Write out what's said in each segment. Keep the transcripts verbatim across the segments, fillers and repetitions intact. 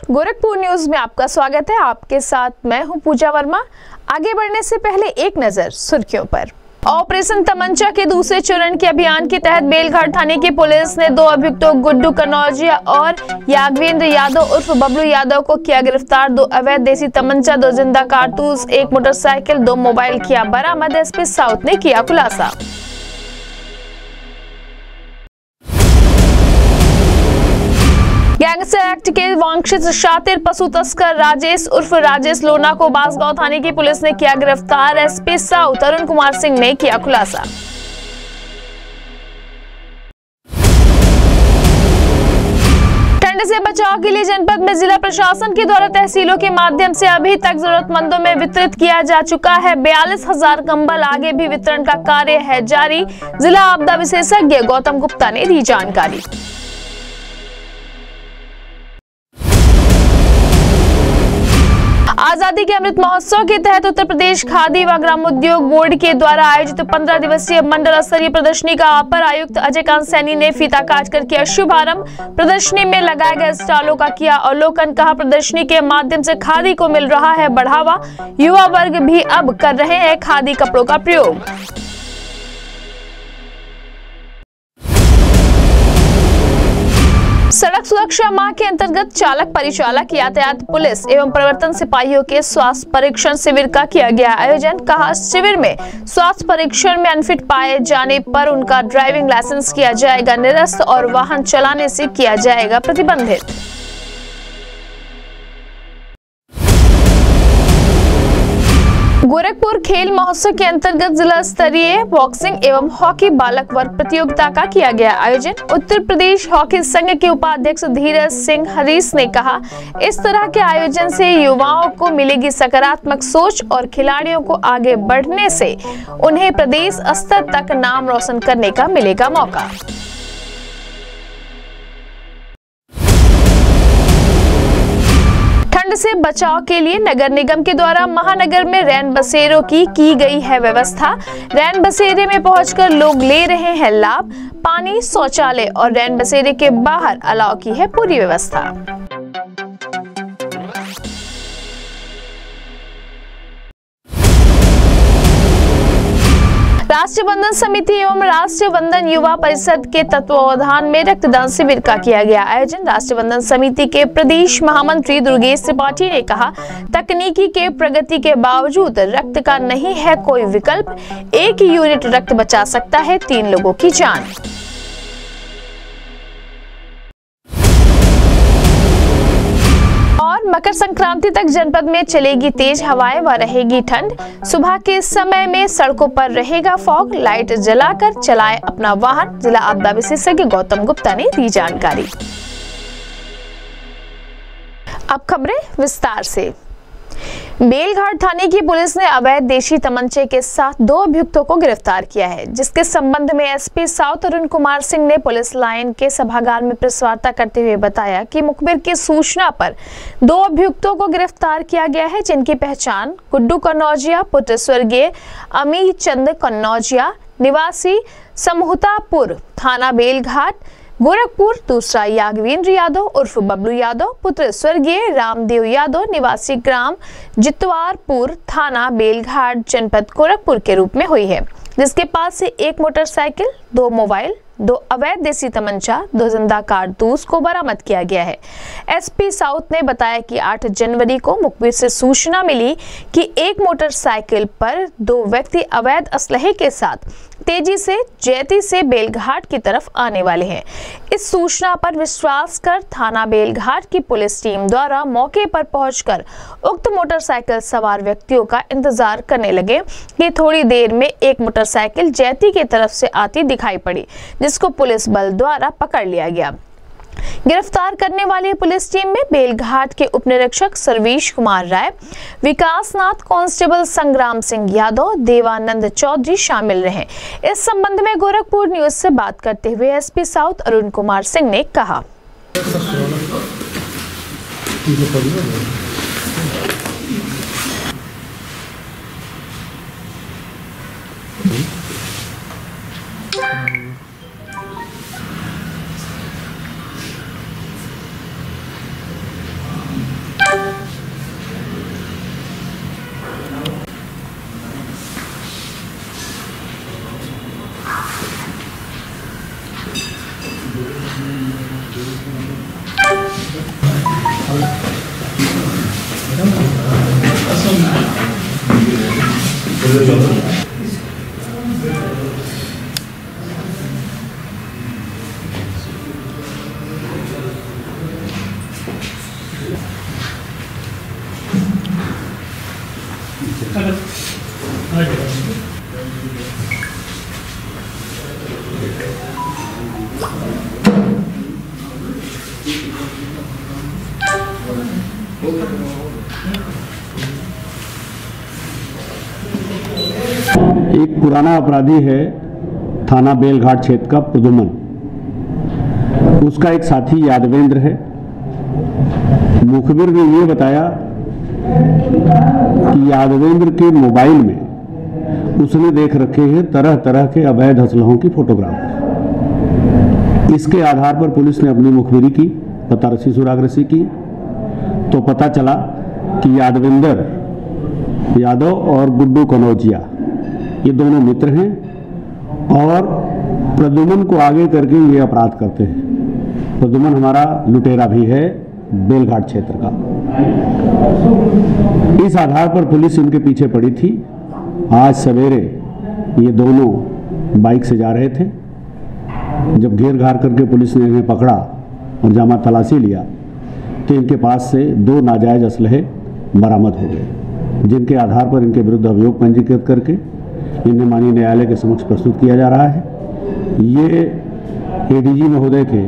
Gorakhpur news में आपका स्वागत है। आपके साथ मैं हूं पूजा वर्मा। आगे बढ़ने से पहले एक नजर सुर्खियों पर। ऑपरेशन तमंचा के दूसरे चरण के अभियान के तहत बेलघाट थाने की पुलिस ने दो अभियुक्तों गुड्डू कन्नौजिया और यादवेंद्र यादव उर्फ बबलू यादव को किया गिरफ्तार। दो अवैध देसी तमंचा, दो जिंदा कारतूस, एक मोटरसाइकिल, दो मोबाइल किया बरामद। एसपी साउथ ने किया खुलासा। गैंगस्टर एक्ट के वांछित शातिर पशु तस्कर राजेश उर्फ राजेश लोना को बांसगांव थाने की पुलिस ने किया गिरफ्तार। एसपी साउथ अरुण कुमार सिंह ने किया खुलासा। ठंड से बचाव के लिए जनपद में जिला प्रशासन के द्वारा तहसीलों के माध्यम से अभी तक जरूरतमंदों में वितरित किया जा चुका है बयालीस हजार कंबल। आगे भी वितरण का कार्य है जारी। जिला आपदा विशेषज्ञ गौतम गुप्ता ने दी जानकारी। आजादी के अमृत महोत्सव के तहत उत्तर प्रदेश खादी व ग्रामोद्योग बोर्ड के द्वारा आयोजित पंद्रह दिवसीय मंडल स्तरीय प्रदर्शनी का अपर आयुक्त अजय कांत सैनी ने फीता काटकर किया शुभारंभ। प्रदर्शनी में लगाए गए स्टॉलों का किया अवलोकन। कहा, प्रदर्शनी के माध्यम से खादी को मिल रहा है बढ़ावा। युवा वर्ग भी अब कर रहे हैं खादी कपड़ों का प्रयोग। सड़क सुरक्षा माह के अंतर्गत चालक परिचालक यातायात पुलिस एवं प्रवर्तन सिपाहियों के स्वास्थ्य परीक्षण शिविर का किया गया आयोजन। कहा, शिविर में स्वास्थ्य परीक्षण में अनफिट पाए जाने पर उनका ड्राइविंग लाइसेंस किया जाएगा निरस्त और वाहन चलाने से किया जाएगा प्रतिबंधित। गोरखपुर खेल महोत्सव के अंतर्गत जिला स्तरीय बॉक्सिंग एवं हॉकी बालक वर्ग प्रतियोगिता का किया गया आयोजन। उत्तर प्रदेश हॉकी संघ के उपाध्यक्ष धीरज सिंह हरीश ने कहा, इस तरह के आयोजन से युवाओं को मिलेगी सकारात्मक सोच और खिलाड़ियों को आगे बढ़ने से उन्हें प्रदेश स्तर तक नाम रोशन करने का मिलेगा मौका। ठंड से बचाव के लिए नगर निगम के द्वारा महानगर में रैन बसेरों की की गई है व्यवस्था। रैन बसेरे में पहुंचकर लोग ले रहे हैं लाभ। पानी, शौचालय और रैन बसेरे के बाहर अलाव की है पूरी व्यवस्था। राष्ट्रीय बंधन समिति एवं राष्ट्रीय बंधन युवा परिषद के तत्वावधान में रक्तदान शिविर का किया गया आयोजन। राष्ट्रीय बंधन समिति के प्रदेश महामंत्री दुर्गेश त्रिपाठी ने कहा, तकनीकी के प्रगति के बावजूद रक्त का नहीं है कोई विकल्प। एक यूनिट रक्त बचा सकता है तीन लोगों की जान। और मकर संक्रांति तक जनपद में चलेगी तेज हवाएं व रहेगी ठंड। सुबह के समय में सड़कों पर रहेगा फॉग। लाइट जलाकर चलाएं अपना वाहन। जिला आपदा विशेषज्ञ गौतम गुप्ता ने दी जानकारी। अब खबरें विस्तार से। बेलघाट थाने की पुलिस ने अवैध देशी तमंचे के साथ दो अभियुक्तों को गिरफ्तार किया है, जिसके संबंध में एसपी साउथ अरुण कुमार सिंह ने पुलिस लाइन के सभागार में प्रेस वार्ता करते हुए बताया कि मुखबिर की सूचना पर दो अभियुक्तों को गिरफ्तार किया गया है, जिनकी पहचान गुड्डू कन्नौजिया पुत्र स्वर्गीय अमी चंद कन्नौजिया निवासी समहुतापुर थाना बेलघाट गोरखपुर, दूसरा यादवेंद्र यादव उर्फ बबलू यादव पुत्र स्वर्गीय रामदेव यादव निवासी ग्राम जितवारपुर थाना बेलघाट जनपद गोरखपुर के रूप में हुई है, जिसके पास से एक मोटरसाइकिल, दो मोबाइल, दो अवैध देसी तमंचा, दो जिंदा कारतूस को बरामद किया गया है। एसपी साउथ ने बताया कि आठ जनवरी को मुखबिर से सूचना मिली कि एक मोटरसाइकिल पर दो व्यक्ति अवैध असलहे के साथ तेजी से जैती से बेलघाट की तरफ आने वाले हैं। इस सूचना पर विश्वास कर थाना बेलघाट की पुलिस टीम द्वारा मौके पर पहुंचकर उक्त मोटरसाइकिल सवार व्यक्तियों का इंतजार करने लगे कि थोड़ी देर में एक मोटरसाइकिल जैती की तरफ से आती दिखाई पड़ी, जिसको पुलिस बल द्वारा पकड़ लिया गया। गिरफ्तार करने वाली पुलिस टीम में बेलघाट के उप निरीक्षक सर्वेश कुमार राय, विकासनाथ कांस्टेबल संग्राम सिंह यादव, देवानंद चौधरी शामिल रहे। इस संबंध में गोरखपुर न्यूज से बात करते हुए एसपी साउथ अरुण कुमार सिंह ने कहा, एक पुराना अपराधी है थाना बेलघाट क्षेत्र का प्रद्युमन, उसका एक साथी यादवेंद्र है। मुखबिर ने ये बताया कि यादवेंद्र के मोबाइल में उसने देख रखे हैं तरह तरह के अवैध असलहों की फोटोग्राफ। इसके आधार पर पुलिस ने अपनी मुखबिरी की, पता रसी सुरागरसी की, तो पता चला कि यादवेंद्र यादव और गुड्डू कनौजिया ये दोनों मित्र हैं और प्रद्युमन को आगे करके ये अपराध करते हैं। प्रद्युमन हमारा लुटेरा भी है बेलघाट क्षेत्र का। इस आधार पर पुलिस इनके पीछे पड़ी थी। आज सवेरे ये दोनों बाइक से जा रहे थे। जब घेर घार करके पुलिस ने इन्हें पकड़ा और जामा तलाशी लिया तो इनके पास से दो नाजायज असलहे बरामद हो गए, जिनके आधार पर इनके विरुद्ध अभियोग पंजीकृत करके इन्हें माननीय न्यायालय के समक्ष प्रस्तुत किया जा रहा है। ये एडीजी महोदय के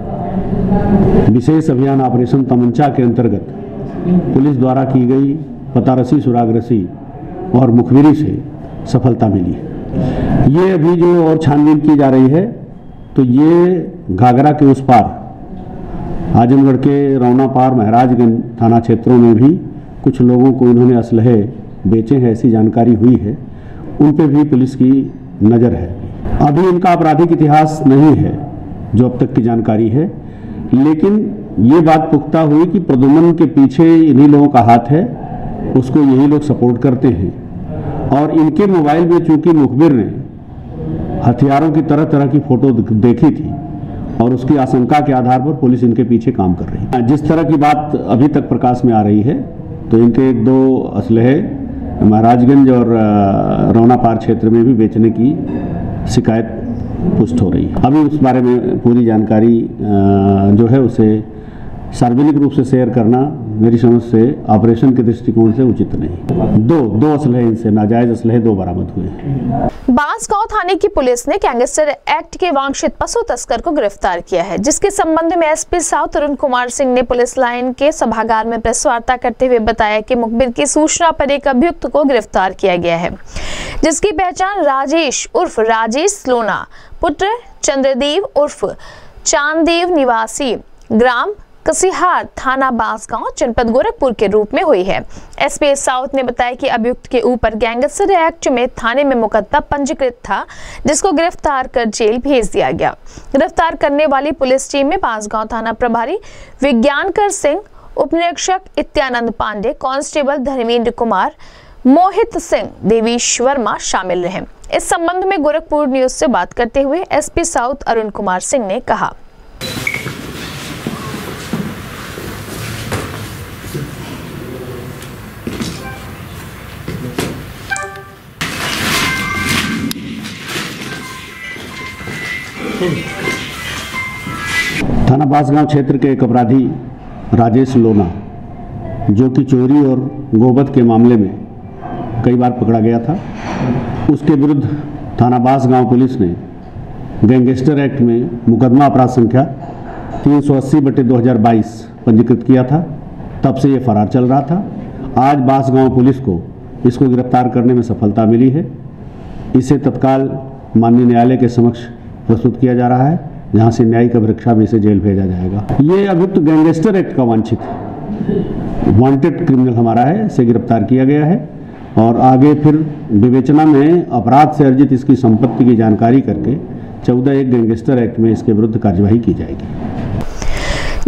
विशेष अभियान ऑपरेशन तमंचा के अंतर्गत पुलिस द्वारा की गई पतारसी सुरागरसी और मुखबिरी से सफलता मिली है। ये अभी जो और छानबीन की जा रही है तो ये घाघरा के उस पार आजमगढ़ के रौना पार महाराजगंज थाना क्षेत्रों में भी कुछ लोगों को इन्होंने असलहे बेचे हैं, ऐसी जानकारी हुई है। उन पे भी पुलिस की नज़र है। अभी इनका आपराधिक इतिहास नहीं है जो अब तक की जानकारी है, लेकिन ये बात पुख्ता हुई कि प्रद्युमन के पीछे इन्हीं लोगों का हाथ है, उसको यही लोग सपोर्ट करते हैं। और इनके मोबाइल में चूंकि मुखबिर ने हथियारों की तरह तरह की फोटो देखी थी और उसकी आशंका के आधार पर पुलिस इनके पीछे काम कर रही है। जिस तरह की बात अभी तक प्रकाश में आ रही है तो इनके एक दो असलहे महाराजगंज और रौना पार क्षेत्र में भी बेचने की शिकायत पुष्ट हो रही है। अभी उस बारे में पूरी जानकारी जो है उसे सार्वजनिक रूप से शेयर करना मेरी समझ से ऑपरेशन के दृष्टिकोण से उचित नहीं। दो दो असलहे इनसे नाजायज असलहे दो बरामद हुए। बांसगांव थाने की पुलिस ने गैंगस्टर एक्ट के वांछित पशु तस्कर को गिरफ्तार किया है, जिसके संबंध में एसपी साउथ अरुण कुमार सिंह ने पुलिस लाइन के सभागार में प्रेस वार्ता करते हुए बताया कि मुखबिर की सूचना पर एक अभियुक्त को गिरफ्तार किया गया है, जिसकी पहचान राजेश उर्फ राजेश सोना पुत्र चंद्रदेव उर्फ चांददेव निवासी ग्राम कसिहार थाना बांसगांव जनपद गोरखपुर के रूप में हुई है। एसपी साउथ ने बताया कि अभियुक्त के ऊपर गैंगस्टर एक्ट में थाने में मुकदमा पंजीकृत था, जिसको गिरफ्तार कर जेल भेज दिया गया। गिरफ्तार करने वाली पुलिस टीम में बांसगांव थाना प्रभारी विज्ञानकर सिंह, उपनिरीक्षक इत्यानंद पांडे, कांस्टेबल धर्मेंद्र कुमार, मोहित सिंह, देवीश वर्मा शामिल रहे। इस संबंध में गोरखपुर न्यूज से बात करते हुए एसपी साउथ अरुण कुमार सिंह ने कहा, थाना बांसगांव क्षेत्र के एक अपराधी राजेश लोना, जो कि चोरी और गोवध के मामले में कई बार पकड़ा गया था, उसके विरुद्ध थाना बांसगांव पुलिस ने गैंगस्टर एक्ट में मुकदमा अपराध संख्या तीन सौ अस्सी बटे दो हज़ार बाईस पंजीकृत किया था। तब से ये फरार चल रहा था। आज बांसगांव पुलिस को इसको गिरफ्तार करने में सफलता मिली है। इसे तत्काल माननीय न्यायालय के समक्ष प्रस्तुत किया जा रहा है, जहां से न्यायिक अभिरक्षा में इसे जेल भेजा जाएगा। ये अभियुक्त गैंगस्टर एक्ट का वांछित वांटेड क्रिमिनल हमारा है, इसे गिरफ्तार किया गया है और आगे फिर विवेचना में अपराध से अर्जित इसकी संपत्ति की जानकारी करके चौदह एक गैंगस्टर एक्ट में इसके विरुद्ध कार्यवाही की जाएगी।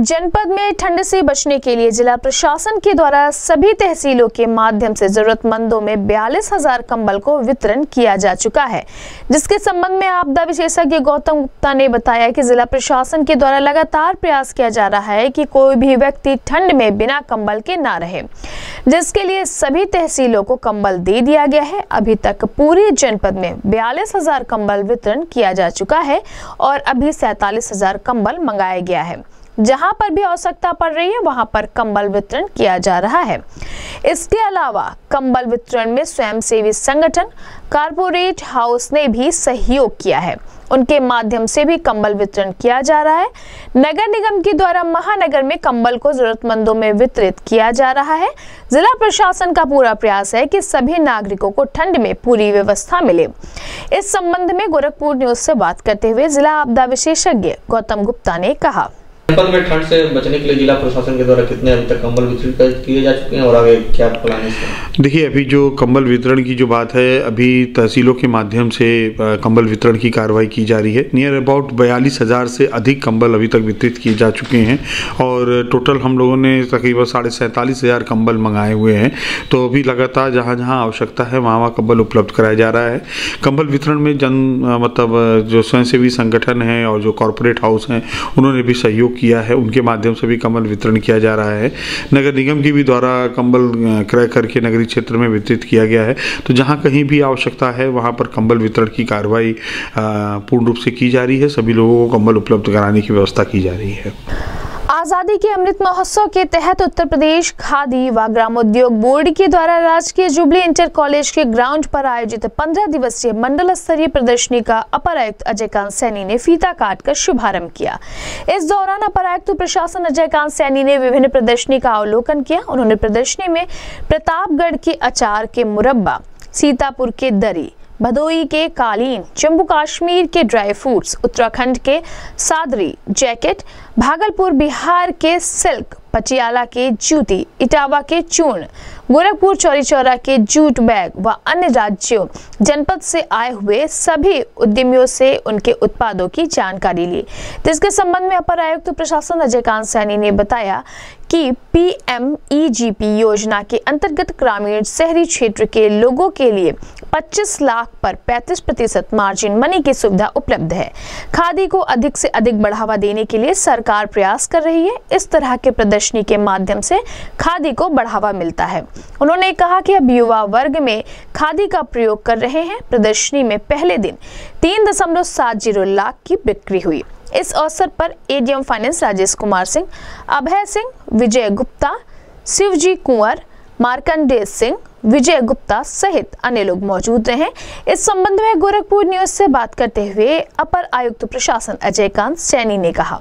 जनपद में ठंड से बचने के लिए जिला प्रशासन के द्वारा सभी तहसीलों के माध्यम से जरूरतमंदों में बयालीस हजार कंबल को वितरण किया जा चुका है, जिसके संबंध में आपदा विशेषज्ञ गौतम गुप्ता ने बताया कि जिला प्रशासन के द्वारा लगातार प्रयास किया जा रहा है कि कोई भी व्यक्ति ठंड में बिना कंबल के ना रहे, जिसके लिए सभी तहसीलों को कंबल दे दिया गया है। अभी तक पूरे जनपद में बयालीस हजार कंबल वितरण किया जा चुका है और अभी सैतालीस हजार कंबल मंगाया गया है। जहां पर भी आवश्यकता पड़ रही है वहां पर कंबल वितरण किया जा रहा है। इसके अलावा कंबल वितरण में स्वयंसेवी संगठन कारपोरेट हाउस ने भी सहयोग किया है, उनके माध्यम से भी कंबल वितरण किया जा रहा है। नगर निगम के द्वारा महानगर में कंबल को जरूरतमंदों में वितरित किया जा रहा है। जिला प्रशासन का पूरा प्रयास है कि सभी नागरिकों को ठंड में पूरी व्यवस्था मिले। इस संबंध में गोरखपुर न्यूज से बात करते हुए जिला आपदा विशेषज्ञ गौतम गुप्ता ने कहा, जनपद में ठंड से बचने के लिए जिला प्रशासन के द्वारा कितने अभी तक कंबल वितरित किए जा चुके हैं और आगे क्या प्लान है? देखिए, अभी जो कंबल वितरण की जो बात है, अभी तहसीलों के माध्यम से कंबल वितरण की कार्रवाई की जा रही है। नियर अबाउट बयालीस हज़ार से अधिक कंबल अभी तक वितरित किए जा चुके हैं और टोटल हम लोगों ने तकरीबन साढ़े सैंतालीस हज़ार कंबल मंगाए हुए हैं। तो अभी लगातार जहाँ जहाँ आवश्यकता है वहाँ वहाँ कंबल उपलब्ध कराया जा रहा है। कंबल वितरण में जन मतलब जो स्वयंसेवी संगठन है और जो कॉरपोरेट हाउस हैं उन्होंने भी सहयोग किया है, उनके माध्यम से भी कंबल वितरण किया जा रहा है। नगर निगम की भी द्वारा कंबल क्रय करके नगरीय क्षेत्र में वितरित किया गया है। तो जहां कहीं भी आवश्यकता है वहां पर कंबल वितरण की कार्रवाई पूर्ण रूप से की जा रही है। सभी लोगों को कंबल उपलब्ध कराने की व्यवस्था की जा रही है। आजादी के अमृत महोत्सव के तहत उत्तर प्रदेश खादी व ग्रामोद्योग बोर्ड के द्वारा राजकीय जुबली इंटर कॉलेज के ग्राउंड पर आयोजित पंद्रह दिवसीय मंडल स्तरीय प्रदर्शनी का अपर आयुक्त अजयकांत सैनी ने फीता काटकर शुभारंभ किया। इस दौरान अपर आयुक्त प्रशासन अजयकांत सैनी ने विभिन्न प्रदर्शनी का अवलोकन किया। उन्होंने प्रदर्शनी में प्रतापगढ़ के अचार के मुरब्बा, सीतापुर के दरी, भदोई के कालीन, जम्मू कश्मीर के ड्राई फ्रूट्स, उत्तराखंड के सादरी जैकेट, भागलपुर बिहार के सिल्क, पटियाला के जूती, इटावा के चूर्ण, गोरखपुर चौरी चौरा के जूट बैग व अन्य राज्यों जनपद से आए हुए सभी उद्यमियों से उनके उत्पादों की जानकारी ली, जिसके संबंध में अपर आयुक्त प्रशासन अजयकांत सैनी ने बताया कि P M E G P योजना के अंतर्गत ग्रामीण शहरी क्षेत्र के लोगों के लिए पच्चीस लाख पर पैंतीस प्रतिशत मार्जिन मनी की सुविधा उपलब्ध है। खादी को अधिक से अधिक बढ़ावा देने के लिए सरकार प्रयास कर रही है। इस तरह के प्रदर्शनी के माध्यम से खादी को बढ़ावा मिलता है। उन्होंने कहा कि अब युवा वर्ग में खादी का प्रयोग कर रहे हैं। प्रदर्शनी में पहले दिन तीन दशमलव सात जीरो लाख की बिक्री हुई। इस अवसर पर एडीएम फाइनेंस राजेश कुमार सिंह, अभय सिंह, विजय गुप्ता, शिवजी कुंवर, मार्कंडेय सिंह, विजय गुप्ता सहित अन्य लोग मौजूद रहे। इस संबंध में गोरखपुर न्यूज से बात करते हुए अपर आयुक्त प्रशासन अजयकांत सैनी ने कहा,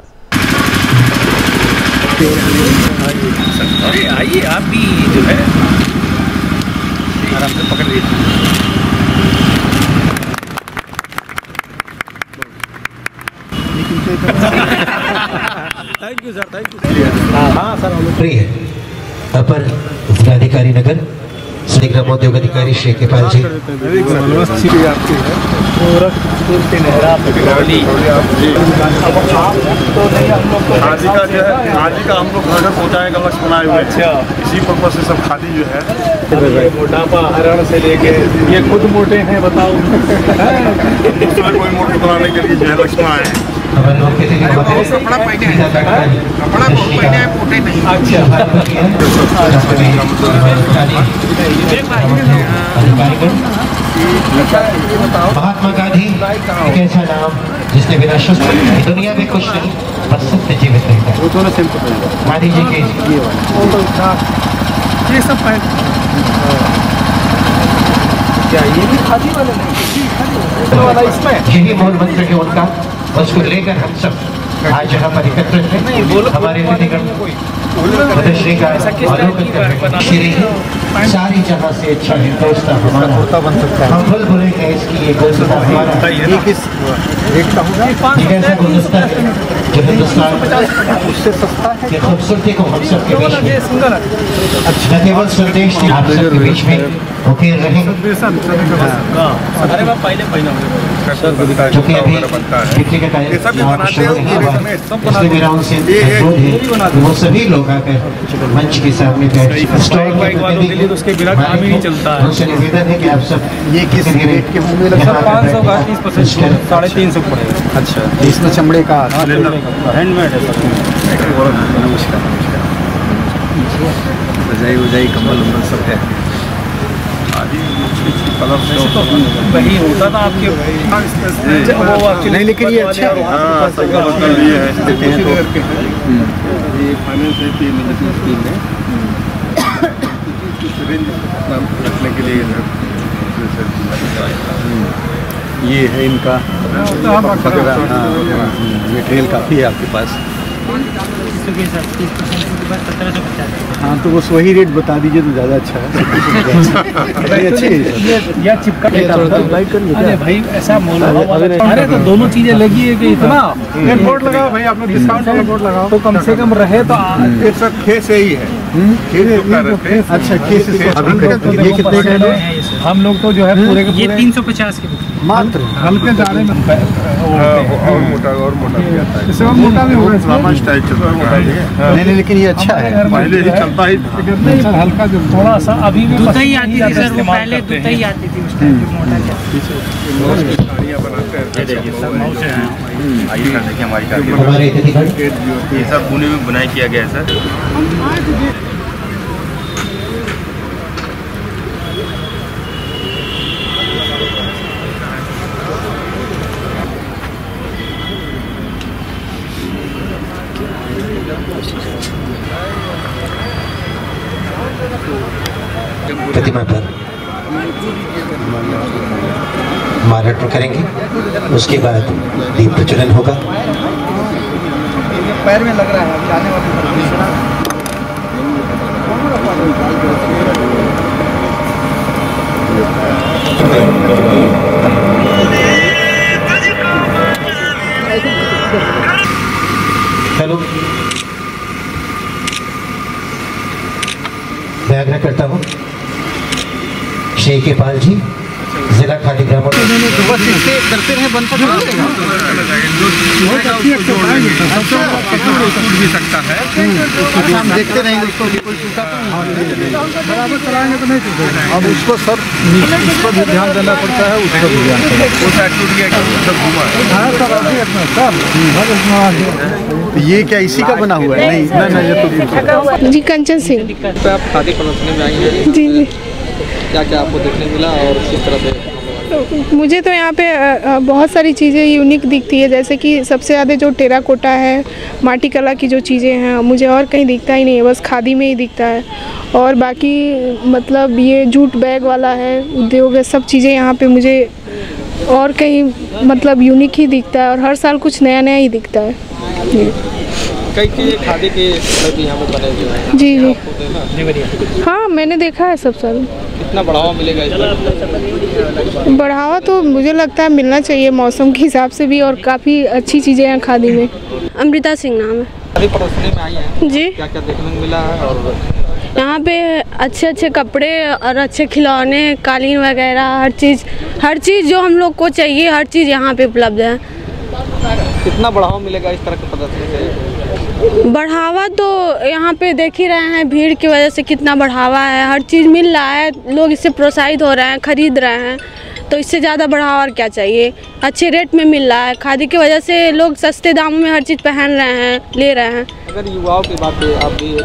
अरे आइए, आप भी जो है आराम से पकड़ लीजिए। Thank you sir, thank you. हाँ सर, प्रिय अपर जिलाधिकारी नगर श्री ग्रामोद्योग अधिकारी शेख केपाल जी, खादी का जो है खादी का हम लोग घर घर पहुँचाएगा लक्ष्य बनाए हुए। अच्छा, इसी पर्पज से सब खादी जो है मोटापा हरण से लेके ये खुद मोटे हैं, बताओ। दूसरे कोई मोटे बनाने के लिए जो है लक्ष्य बनाए हैं। कपड़ा पहने हैं, कपड़ा पहने हैं, मोटे नहीं। अच्छा, महात्मा गांधी एक ऐसा नाम जिसने बिना शस्त्र दुनिया में कुछ नहीं बस सत्य जीवित रहता है। गांधी जी के ये सब क्या ये भी खादी वाले नहीं वाला इसमें यही मूल मंत्र है उनका, उसको लेकर हम सब आज यहाँ पर एकत्रित हैं। हमारे प्रदर्शनी का अवलोकन करने सारी जगह से अच्छा हिंदुस्तान हमारा, हम भूल भूलेंगे इसकी ये हमारा एक ऐसा गुलदस्ता जो हिंदुस्तान उससे सस्ता है, खूबसूरती को हम सब के बीच में न केवल स्वदेश की हम सब के बीच में होके रहे, क्योंकि अभी बिक्री का कार्यक्रम शुरू नहीं हुआ है, इसलिए मेरा उनसे अनुरोध है कि वो सभी लोग आकर मंच के सामने बैठ स्टॉल उनसे निवेदन है कि आप सब ये किस रेट के मुंह में लगा पाँच सौ का तीस परसेंट साढ़े तीन सौ पड़ेगा। अच्छा, इसमें चमड़े का हैंडमेड है सब। नमस्कार नमस्कार। रजाई वजाई कम्बल उम्बल सब है। वही होता था आपके वो नहीं, लेकिन ये अच्छा है। ये फाइनेंस स्कीम है रखने के लिए ये है इनका मटेरियल काफ़ी है आपके पास। हाँ, तो बस वही रेट बता दीजिए तो ज़्यादा अच्छा है। अच्छी है या चिपका अरे भाई ऐसा मोल। अरे तो दोनों चीज़ें लगी है कि इतना बोर्ड लगाओ भाई, आपने डिस्काउंट वाला बोर्ड लगाओ तो कम से कम रहे तो ये सब खेस से ही है। अच्छा, खेस से ये कितने का है? हम लोग तो जो है पूरे के पूरे तीन सौ पचास के मात्र, हल्के जाने में और मोटा और मोटा भी आता है, इससे मोटा भी होगा स्टाइल चलता है। नहीं नहीं, लेकिन ये अच्छा है, पहले ही चलता ही सर, हल्का जो थोड़ा सा अभी भी दुधई आती थी सर, वो पहले दुधई आती थी उस टाइम मोटा गाड़ियां बनाते हैं। ये देखिए सब माउस है, आइए देखिए हमारी गाड़ी, हमारे ये सब पुणे में बुनाई किया गया है सर। प्रतिमा पर मार्ग करेंगे, उसके बाद दीप प्रज्वलन होगा। पैर में लग रहा है जाने वाली हेलो, मैं आग्रह करता हूँ श्री के पाल जी, जिला खादी ग्रामोद्योग करते रहे बन भी सकता है, हम देखते रहेंगे उसको बराबर चलाएंगे तो नहीं टूटेगा। अब उसको सब उस पर भी ध्यान देना पड़ता है, उस पर भी ध्यान देना। ये क्या इसी का बना हुआ है? नहीं नहीं, ये तो जी कंचन सिंह। आप खादी प्रदर्शनी में आई हैं? जी जी। क्या क्या आपको देखने मिला और किस तरह से? मुझे तो यहाँ पे बहुत सारी चीज़ें यूनिक दिखती है, जैसे कि सबसे ज़्यादा जो टेराकोटा है, माटी कला की जो चीज़ें हैं, मुझे और कहीं दिखता ही नहीं है, बस खादी में ही दिखता है। और बाकी मतलब ये जूट बैग वाला है, उद्योग है, सब चीज़ें यहाँ पे मुझे और कहीं मतलब यूनिक ही दिखता है, और हर साल कुछ नया नया ही दिखता है। कई चीज़ें खादी के यहाँ पे बने हुए हैं। जी जी हाँ, मैंने देखा है सब साल। कितना बढ़ावा मिलेगा इस बार? बढ़ावा तो मुझे लगता है मिलना चाहिए मौसम के हिसाब से भी, और काफ़ी अच्छी चीज़ें हैं खादी में। अमृता सिंह नाम है। खादी प्रदर्शनी में आई हैं जी। क्या क्या देखने को मिला है? और यहाँ पे अच्छे अच्छे कपड़े और अच्छे खिलौने, कालीन वगैरह, हर चीज़ हर चीज़ जो हम लोग को चाहिए, हर चीज़ यहाँ पे उपलब्ध है। कितना बढ़ावा मिलेगा इस तरह के प्रदर्शनी से? बढ़ावा तो यहाँ पे देख ही रहे हैं, भीड़ की वजह से कितना बढ़ावा है, हर चीज़ मिल रहा है, लोग इससे प्रोत्साहित हो रहे हैं, खरीद रहे हैं, तो इससे ज़्यादा बढ़ावा और क्या चाहिए। अच्छे रेट में मिल रहा है, खादी की वजह से लोग सस्ते दामों में हर चीज़ पहन रहे हैं, ले रहे हैं। अगर युवाओं की बात है, आप भी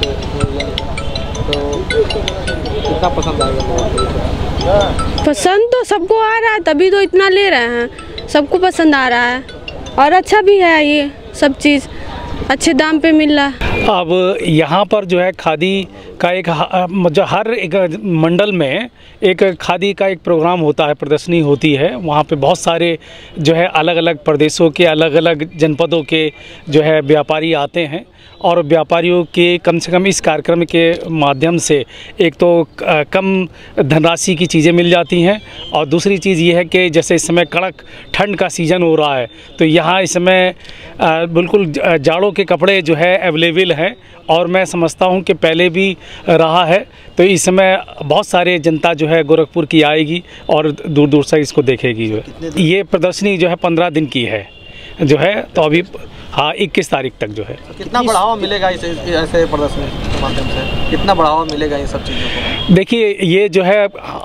तो कितना पसंद आएगा? पसंद तो सबको आ रहा है, तभी तो इतना ले रहे हैं, सबको पसंद आ रहा है, और अच्छा भी है, ये सब चीज़ अच्छे दाम पे मिल रहा है। अब यहाँ पर जो है खादी का एक जो हर एक मंडल में एक खादी का एक प्रोग्राम होता है, प्रदर्शनी होती है, वहाँ पे बहुत सारे जो है अलग अलग प्रदेशों के, अलग अलग जनपदों के जो है व्यापारी आते हैं और व्यापारियों के कम से कम इस कार्यक्रम के माध्यम से एक तो कम धनराशि की चीज़ें मिल जाती हैं, और दूसरी चीज़ ये है कि जैसे इस समय कड़क ठंड का सीज़न हो रहा है, तो यहाँ इस समय बिल्कुल जाड़ों के कपड़े जो है अवेलेबल हैं, और मैं समझता हूँ कि पहले भी रहा है। तो इस समय बहुत सारे जनता जो है गोरखपुर की आएगी और दूर दूर से इसको देखेगी। जो है ये प्रदर्शनी जो है पंद्रह दिन की है जो है, तो अभी हाँ इक्कीस तारीख तक जो है। कितना बढ़ावा मिलेगा इस ऐसे प्रदर्शनी के माध्यम से, कितना बढ़ावा मिलेगा इन सब चीज़ों को? देखिए ये जो है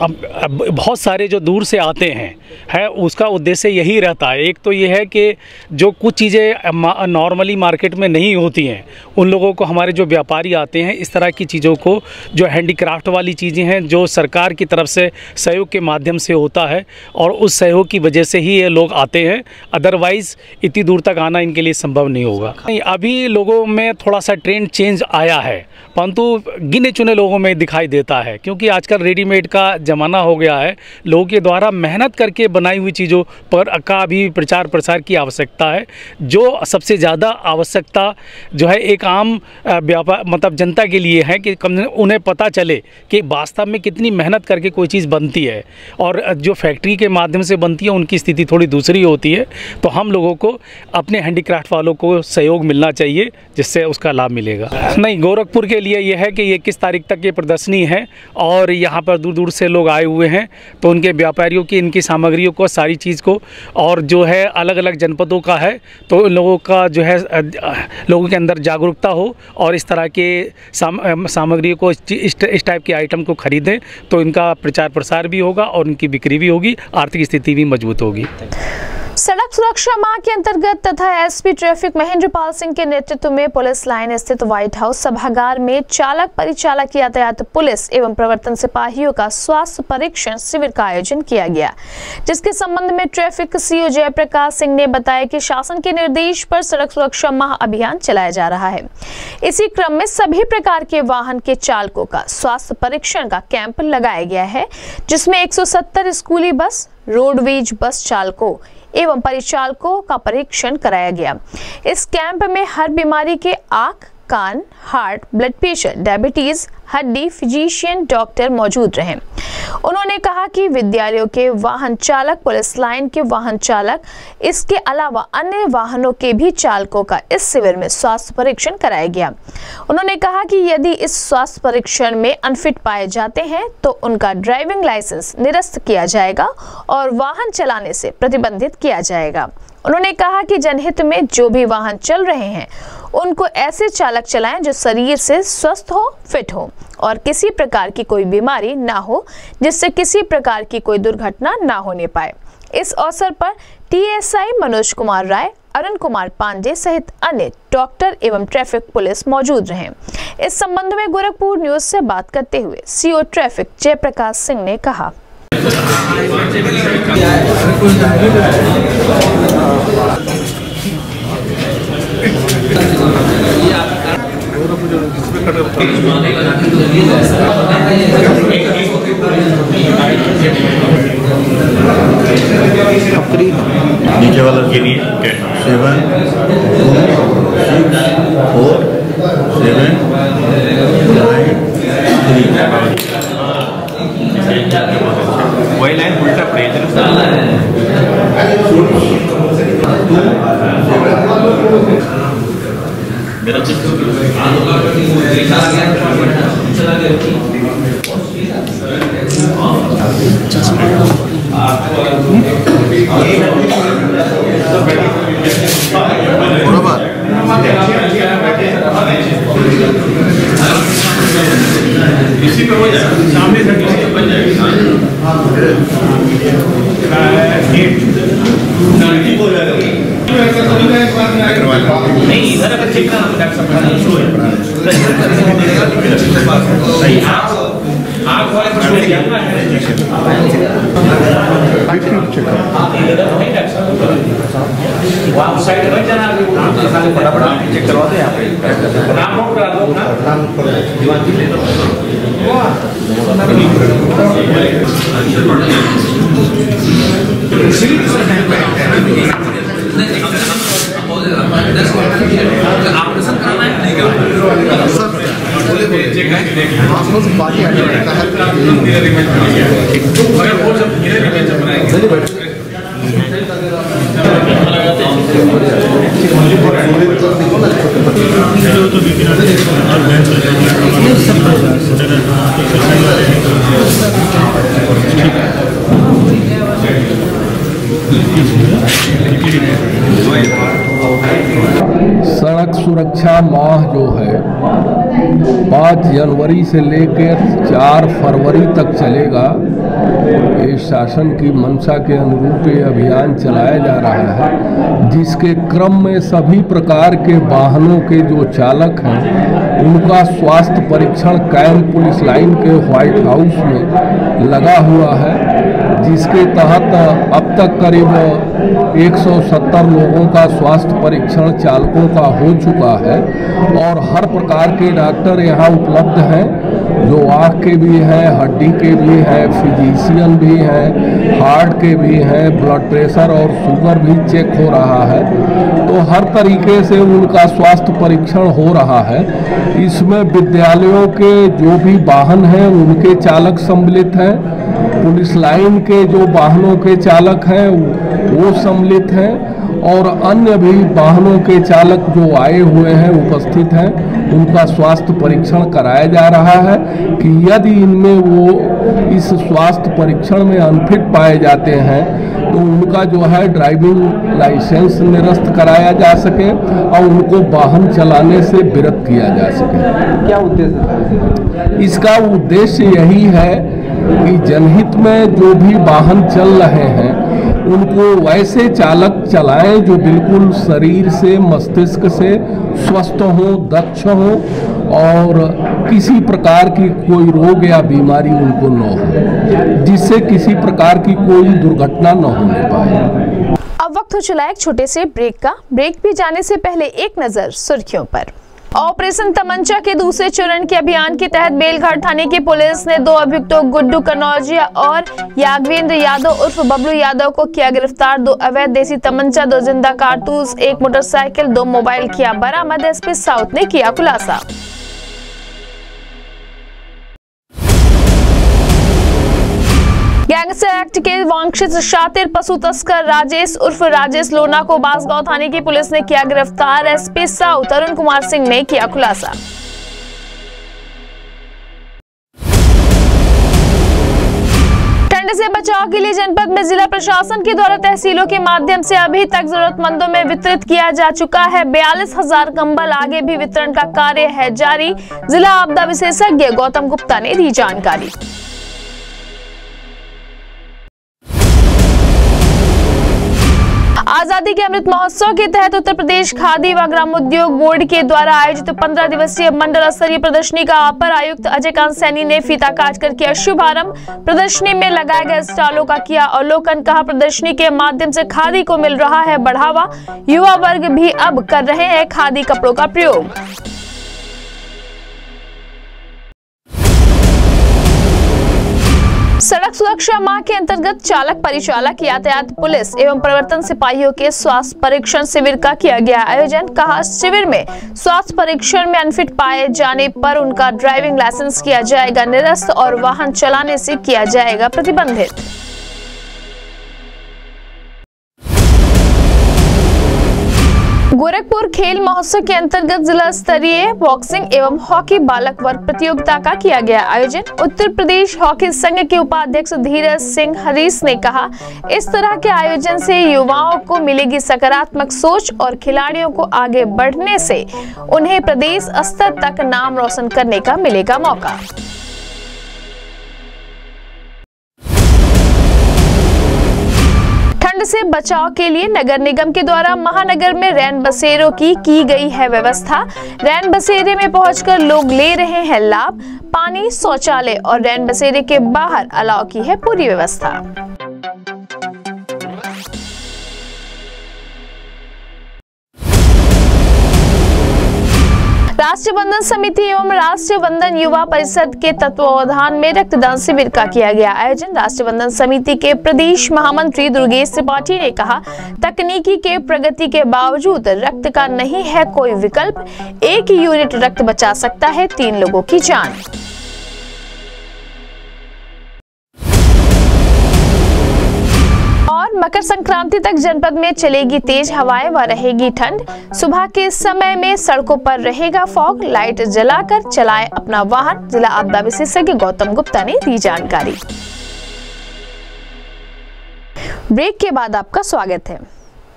बहुत सारे जो दूर से आते हैं है उसका उद्देश्य यही रहता है। एक तो ये है कि जो कुछ चीज़ें नॉर्मली मार्केट में नहीं होती हैं उन लोगों को, हमारे जो व्यापारी आते हैं इस तरह की चीज़ों को, जो हैंडीक्राफ्ट वाली चीज़ें हैं जो सरकार की तरफ से सहयोग के माध्यम से होता है, और उस सहयोग की वजह से ही ये लोग आते हैं, अदरवाइज़ इतनी दूर तक आना इनके लिए संभव नहीं होगा। नहीं, अभी लोगों में थोड़ा सा ट्रेंड चेंज आया है, परंतु गिने चुने लोगों में दिखाई देता है, क्योंकि आजकल रेडीमेड का ज़माना हो गया है। लोगों के द्वारा मेहनत करके बनाई हुई चीज़ों पर का भी प्रचार प्रसार की आवश्यकता है। जो सबसे ज़्यादा आवश्यकता जो है एक आम व्यापार मतलब जनता के लिए है कि कम उन्हें पता चले कि वास्तव में कितनी मेहनत करके कोई चीज़ बनती है, और जो फैक्ट्री के माध्यम से बनती है उनकी स्थिति थोड़ी दूसरी होती है। तो हम लोगों को अपने हैंडीक्राफ्ट वालों को सहयोग मिलना चाहिए, जिससे उसका लाभ मिलेगा। नहीं, गोरखपुर के लिए यह है कि इक्कीस तारीख तक ये प्रदर्शनी है, और यहाँ पर दूर दूर से लोग आए हुए हैं, तो उनके व्यापारियों की इनकी सामग्रियों को, सारी चीज़ को, और जो है अलग अलग जनपदों का है, तो लोगों का जो है लोगों के अंदर जागरूकता हो और इस तरह के साम, सामग्रियों को, इस, इस टाइप के आइटम को खरीदें, तो इनका प्रचार प्रसार भी होगा और उनकी बिक्री भी होगी, आर्थिक स्थिति भी मजबूत होगी। सड़क सुरक्षा माह के अंतर्गत तथा एसपी ट्रैफिक महेंद्र पाल सिंह के नेतृत्व में पुलिस लाइन स्थित व्हाइट हाउस सभागार में चालक परिचालक यातायात पुलिस एवं प्रवर्तन सिपाहियों का स्वास्थ्य परीक्षण शिविर का आयोजन किया गया, जिसके संबंध में ट्रैफिक सीओ जयप्रकाश सिंह ने बताया कि शासन के निर्देश पर सड़क सुरक्षा माह अभियान चलाया जा रहा है। इसी क्रम में सभी प्रकार के वाहन के चालकों का स्वास्थ्य परीक्षण का कैंप लगाया गया है, जिसमें एक सौ सत्तर स्कूली बस, रोडवेज बस चालकों एवं परिचालकों का परीक्षण कराया गया। इस कैंप में हर बीमारी के आंख, कान, हार्ट, ब्लड प्रेशर, डायबिटीज, हड्डी, फिजिशियन डॉक्टर मौजूद रहे। उन्होंने कहा कि विद्यालयों के वाहन चालक, पुलिस लाइन के वाहन चालक, इसके अलावा अन्य वाहनों के भी चालकों का इस शिविर में स्वास्थ्य परीक्षण कराया गया। उन्होंने कहा कि यदि इस स्वास्थ्य परीक्षण में अनफिट पाए जाते हैं तो उनका ड्राइविंग लाइसेंस निरस्त किया जाएगा और वाहन चलाने से प्रतिबंधित किया जाएगा। उन्होंने कहा कि जनहित में जो भी वाहन चल रहे हैं उनको ऐसे चालक चलाएं जो शरीर से स्वस्थ हो, फिट हो और किसी प्रकार की कोई बीमारी ना हो, जिससे किसी प्रकार की कोई दुर्घटना ना होने पाए। इस अवसर पर टीएसआई मनोज कुमार राय, अरुण कुमार पांडे सहित अन्य डॉक्टर एवं ट्रैफिक पुलिस मौजूद रहे। इस संबंध में गोरखपुर न्यूज से बात करते हुए सीओ ट्रैफिक जयप्रकाश सिंह ने कहा, नीचे वाला गिनिए, seven four seven nine three वही लाइन उल्टा पड़ेगा। मेरा इसी पे हो जाए सामने से बन जाएगा नहीं, इधर अगर चेक करना सही आप साइड बन जाना, चेक करवा दो, यहाँ पे नाम नोट करा दो ना, दीवान की ले दो। ऑपरेशन कराना है सड़क सुरक्षा माह जो है पाँच जनवरी से लेकर चार फरवरी तक चलेगा। ये शासन की मंशा के अनुरूप ये अभियान चलाया जा रहा है, जिसके क्रम में सभी प्रकार के वाहनों के जो चालक हैं उनका स्वास्थ्य परीक्षण कैंप पुलिस लाइन के व्हाइट हाउस में लगा हुआ है, जिसके तहत अब तक करीब एक सौ सत्तर लोगों का स्वास्थ्य परीक्षण चालकों का हो चुका है और हर प्रकार के डॉक्टर यहाँ उपलब्ध हैं, जो आँख के भी हैं, हड्डी के भी हैं, फिजिशियन भी हैं, हार्ट के भी हैं, ब्लड प्रेशर और शुगर भी चेक हो रहा है। तो हर तरीके से उनका स्वास्थ्य परीक्षण हो रहा है। इसमें विद्यालयों के जो भी वाहन हैं उनके चालक सम्मिलित हैं, पुलिस लाइन के जो वाहनों के चालक हैं वो सम्मिलित हैं और अन्य भी वाहनों के चालक जो आए हुए हैं उपस्थित हैं, उनका स्वास्थ्य परीक्षण कराया जा रहा है कि यदि इनमें वो इस स्वास्थ्य परीक्षण में अनफिट पाए जाते हैं तो उनका जो है ड्राइविंग लाइसेंस निरस्त कराया जा सके और उनको वाहन चलाने से विरत किया जा सके। क्या उद्देश्य? इसका उद्देश्य यही है कि जनहित में जो भी वाहन चल रहे हैं उनको वैसे चालक चलाएं जो बिल्कुल शरीर से मस्तिष्क से स्वस्थ हों, दक्ष हों और किसी प्रकार की कोई रोग या बीमारी उनको न हो, जिससे किसी प्रकार की कोई दुर्घटना न होने पाए। अब वक्त हो चला एक छोटे से ब्रेक का। ब्रेक पे जाने से पहले एक नजर सुर्खियों पर। ऑपरेशन तमंचा के दूसरे चरण के अभियान के तहत बेलघाट थाने की पुलिस ने दो अभियुक्तों गुड्डू कनौजिया और यादवेंद्र यादव उर्फ बबलू यादव को किया गिरफ्तार। दो अवैध देसी तमंचा, दो जिंदा कारतूस, एक मोटरसाइकिल, दो मोबाइल किया बरामद। एसपी साउथ ने किया खुलासा। गैंगस्टर एक्ट के वांछित शातिर पशु तस्कर राजेश उर्फ राजेश लोना को बांसगांव थाने की पुलिस ने किया गिरफ्तार। एसपी साउथ अरुण कुमार सिंह ने किया खुलासा। ठंड से बचाव के लिए जनपद में जिला प्रशासन के द्वारा तहसीलों के माध्यम से अभी तक जरूरतमंदों में वितरित किया जा चुका है बयालीस हजार कंबल। आगे भी वितरण का कार्य है जारी। जिला आपदा विशेषज्ञ गौतम गुप्ता ने दी जानकारी। आजादी के अमृत महोत्सव के तहत उत्तर प्रदेश खादी व ग्रामोद्योग बोर्ड के द्वारा आयोजित पंद्रह दिवसीय मंडल स्तरीय प्रदर्शनी का अपर आयुक्त अजय कांत सैनी ने फीता काट कर किया शुभारंभ। प्रदर्शनी में लगाए गए स्टॉलों का किया अवलोकन। कहा, प्रदर्शनी के माध्यम से खादी को मिल रहा है बढ़ावा। युवा वर्ग भी अब कर रहे हैं खादी कपड़ों का प्रयोग। सड़क सुरक्षा माह के अंतर्गत चालक, परिचालक, यातायात पुलिस एवं प्रवर्तन सिपाहियों के स्वास्थ्य परीक्षण शिविर का किया गया आयोजन। कहा, शिविर में स्वास्थ्य परीक्षण में अनफिट पाए जाने पर उनका ड्राइविंग लाइसेंस किया जाएगा निरस्त और वाहन चलाने से किया जाएगा प्रतिबंधित। गोरखपुर खेल महोत्सव के अंतर्गत जिला स्तरीय बॉक्सिंग एवं हॉकी बालक वर्ग प्रतियोगिता का किया गया आयोजन। उत्तर प्रदेश हॉकी संघ के उपाध्यक्ष धीरज सिंह हरीश ने कहा, इस तरह के आयोजन से युवाओं को मिलेगी सकारात्मक सोच और खिलाड़ियों को आगे बढ़ने से उन्हें प्रदेश स्तर तक नाम रोशन करने का मिलेगा मौका। ठंड से बचाव के लिए नगर निगम के द्वारा महानगर में रैन बसेरों की की गई है व्यवस्था। रैन बसेरे में पहुंचकर लोग ले रहे हैं लाभ। पानी, शौचालय और रैन बसेरे के बाहर अलाव की है पूरी व्यवस्था। राष्ट्रीय बंधन समिति एवं राष्ट्रीय बंधन युवा परिषद के तत्वावधान में रक्तदान शिविर का किया गया आयोजन। राष्ट्रीय बंधन समिति के प्रदेश महामंत्री दुर्गेश त्रिपाठी ने कहा, तकनीकी के प्रगति के बावजूद रक्त का नहीं है कोई विकल्प। एक यूनिट रक्त बचा सकता है तीन लोगों की जान। मकर संक्रांति तक जनपद में चलेगी तेज हवाएं व रहेगी ठंड। सुबह के समय में सड़कों पर रहेगा फॉग। लाइट जलाकर चलाएं अपना वाहन। जिला आपदा विशेषज्ञ गौतम गुप्ता ने दी जानकारी। ब्रेक के बाद आपका स्वागत है।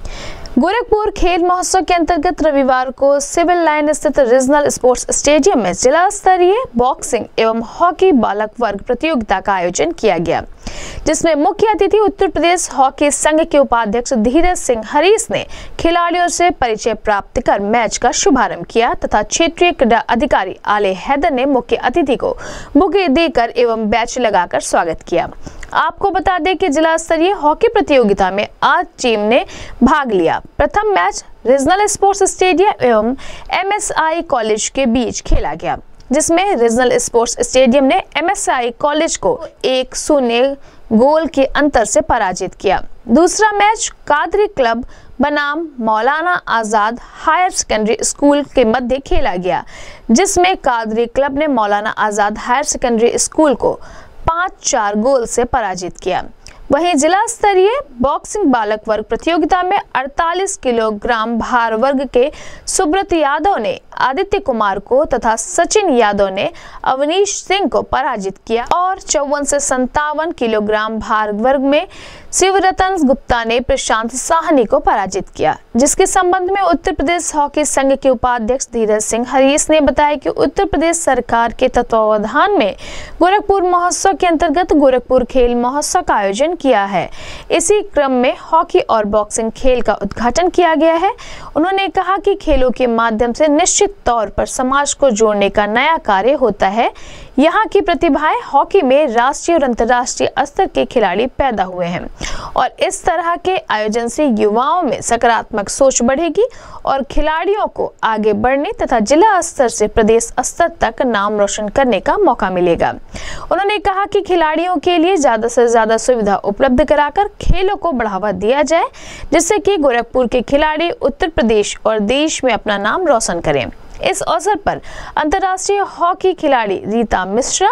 गोरखपुर खेल महोत्सव के अंतर्गत रविवार को सिविल लाइन स्थित रीजनल स्पोर्ट्स स्टेडियम में जिला स्तरीय बॉक्सिंग एवं हॉकी बालक वर्ग प्रतियोगिता का आयोजन किया गया, जिसमें मुख्य अतिथि उत्तर प्रदेश हॉकी संघ के उपाध्यक्ष धीरज सिंह हरीश ने खिलाड़ियों से परिचय प्राप्त कर मैच का शुभारंभ किया तथा क्षेत्रीय क्रीड़ा अधिकारी आले हैदर ने मुख्य अतिथि को बुके देकर एवं बैच लगाकर स्वागत किया। आपको बता दें कि जिला स्तरीय हॉकी प्रतियोगिता में आज टीम ने भाग लिया। प्रथम मैच रीजनल स्पोर्ट्स स्टेडियम एवं एमएसआई कॉलेज के बीच खेला गया, जिसमें रीजनल स्पोर्ट्स स्टेडियम ने एमएसआई कॉलेज को एक शून्य गोल के अंतर से पराजित किया। दूसरा मैच कादरी क्लब बनाम Maulana Azad higher secondary school के मध्य खेला गया, जिसमें कादरी क्लब ने Maulana Azad higher secondary school को पाँच चार गोल से पराजित किया। वहीं जिला स्तरीय बॉक्सिंग बालक वर्ग प्रतियोगिता में अड़तालीस किलोग्राम भार वर्ग के सुब्रत यादव ने आदित्य कुमार को तथा सचिन यादव ने अवनीश सिंह को पराजित किया और चौवन से संतावन किलोग्राम भार वर्ग में शिवरतन गुप्ता ने प्रशांत साहनी को पराजित किया। जिसके संबंध में उत्तर प्रदेश हॉकी संघ के उपाध्यक्ष धीरज सिंह हरीश ने बताया कि उत्तर प्रदेश सरकार के तत्वावधान में गोरखपुर महोत्सव के अंतर्गत गोरखपुर खेल महोत्सव का आयोजन किया है। इसी क्रम में हॉकी और बॉक्सिंग खेल का उद्घाटन किया गया है। उन्होंने कहा कि खेलों के माध्यम से निश्चित तौर पर समाज को जोड़ने का नया कार्य होता है। यहाँ की प्रतिभाएं हॉकी में राष्ट्रीय और अंतर्राष्ट्रीय स्तर के खिलाड़ी पैदा हुए हैं और इस तरह के आयोजन से युवाओं में सकारात्मक सोच बढ़ेगी और खिलाड़ियों को आगे बढ़ने तथा जिला स्तर से प्रदेश स्तर तक नाम रोशन करने का मौका मिलेगा। उन्होंने कहा कि खिलाड़ियों के लिए ज्यादा से ज्यादा सुविधा उपलब्ध कराकर खेलों को बढ़ावा दिया जाए, जिससे कि गोरखपुर के खिलाड़ी उत्तर प्रदेश और देश में अपना नाम रोशन करें। इस अवसर पर अंतर्राष्ट्रीय हॉकी खिलाड़ी रीता मिश्रा,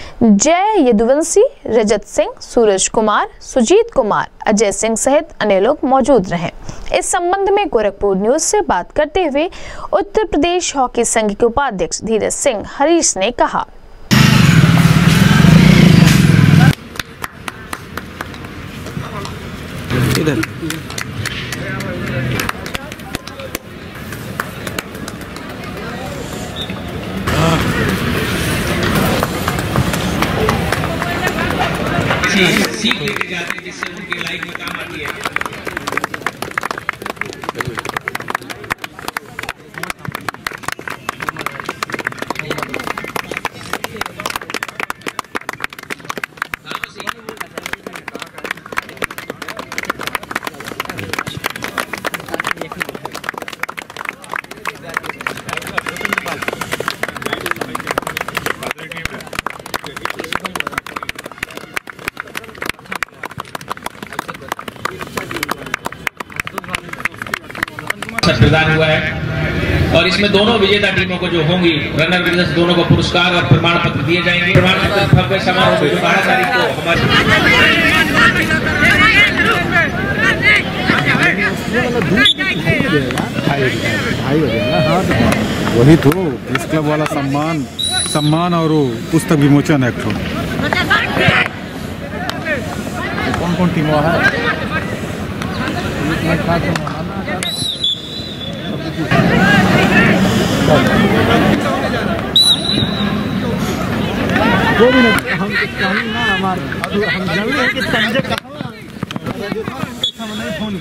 जय यदुवंशी, रजत सिंह, सूरज कुमार, सुजीत कुमार, अजय सिंह सहित अन्य लोग मौजूद रहे। इस संबंध में गोरखपुर न्यूज से बात करते हुए उत्तर प्रदेश हॉकी संघ के उपाध्यक्ष धीरज सिंह हरीश ने कहा, इधर सीख लेके जाते हैं जिससे उनकी लाइफ में काम आती है। प्रदान हुआ है और इसमें दोनों विजेता टीमों को जो होंगी रनर विनर्स दोनों को पुरस्कार और प्रमाण पत्र दिए जाएंगे। प्रमाण पत्र भव्य समारोह में बारह तारीख को हमारे वही तो प्रेस क्लब वाला सम्मान सम्मान और पुस्तक विमोचन एक्ट हो। कौन कौन टीम है? दो मिनट हम कहीं ना हमारे हम जान रहे हैं कि संजय कहाँ हमने फोन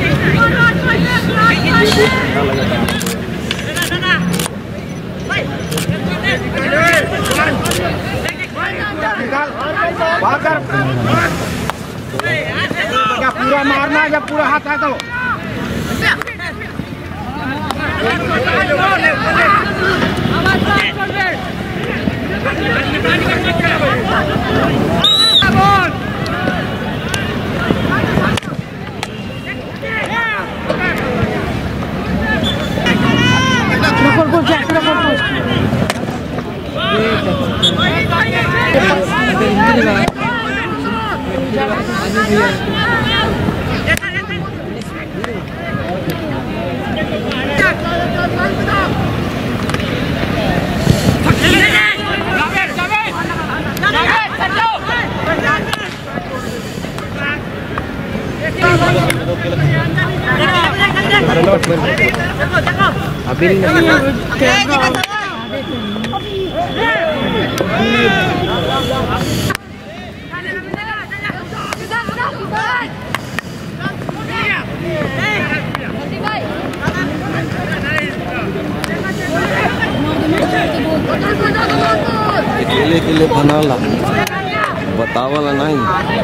किया पूरा मारना जब पूरा हाथ है तो अकेले के लिए बना ला बतावला नहीं।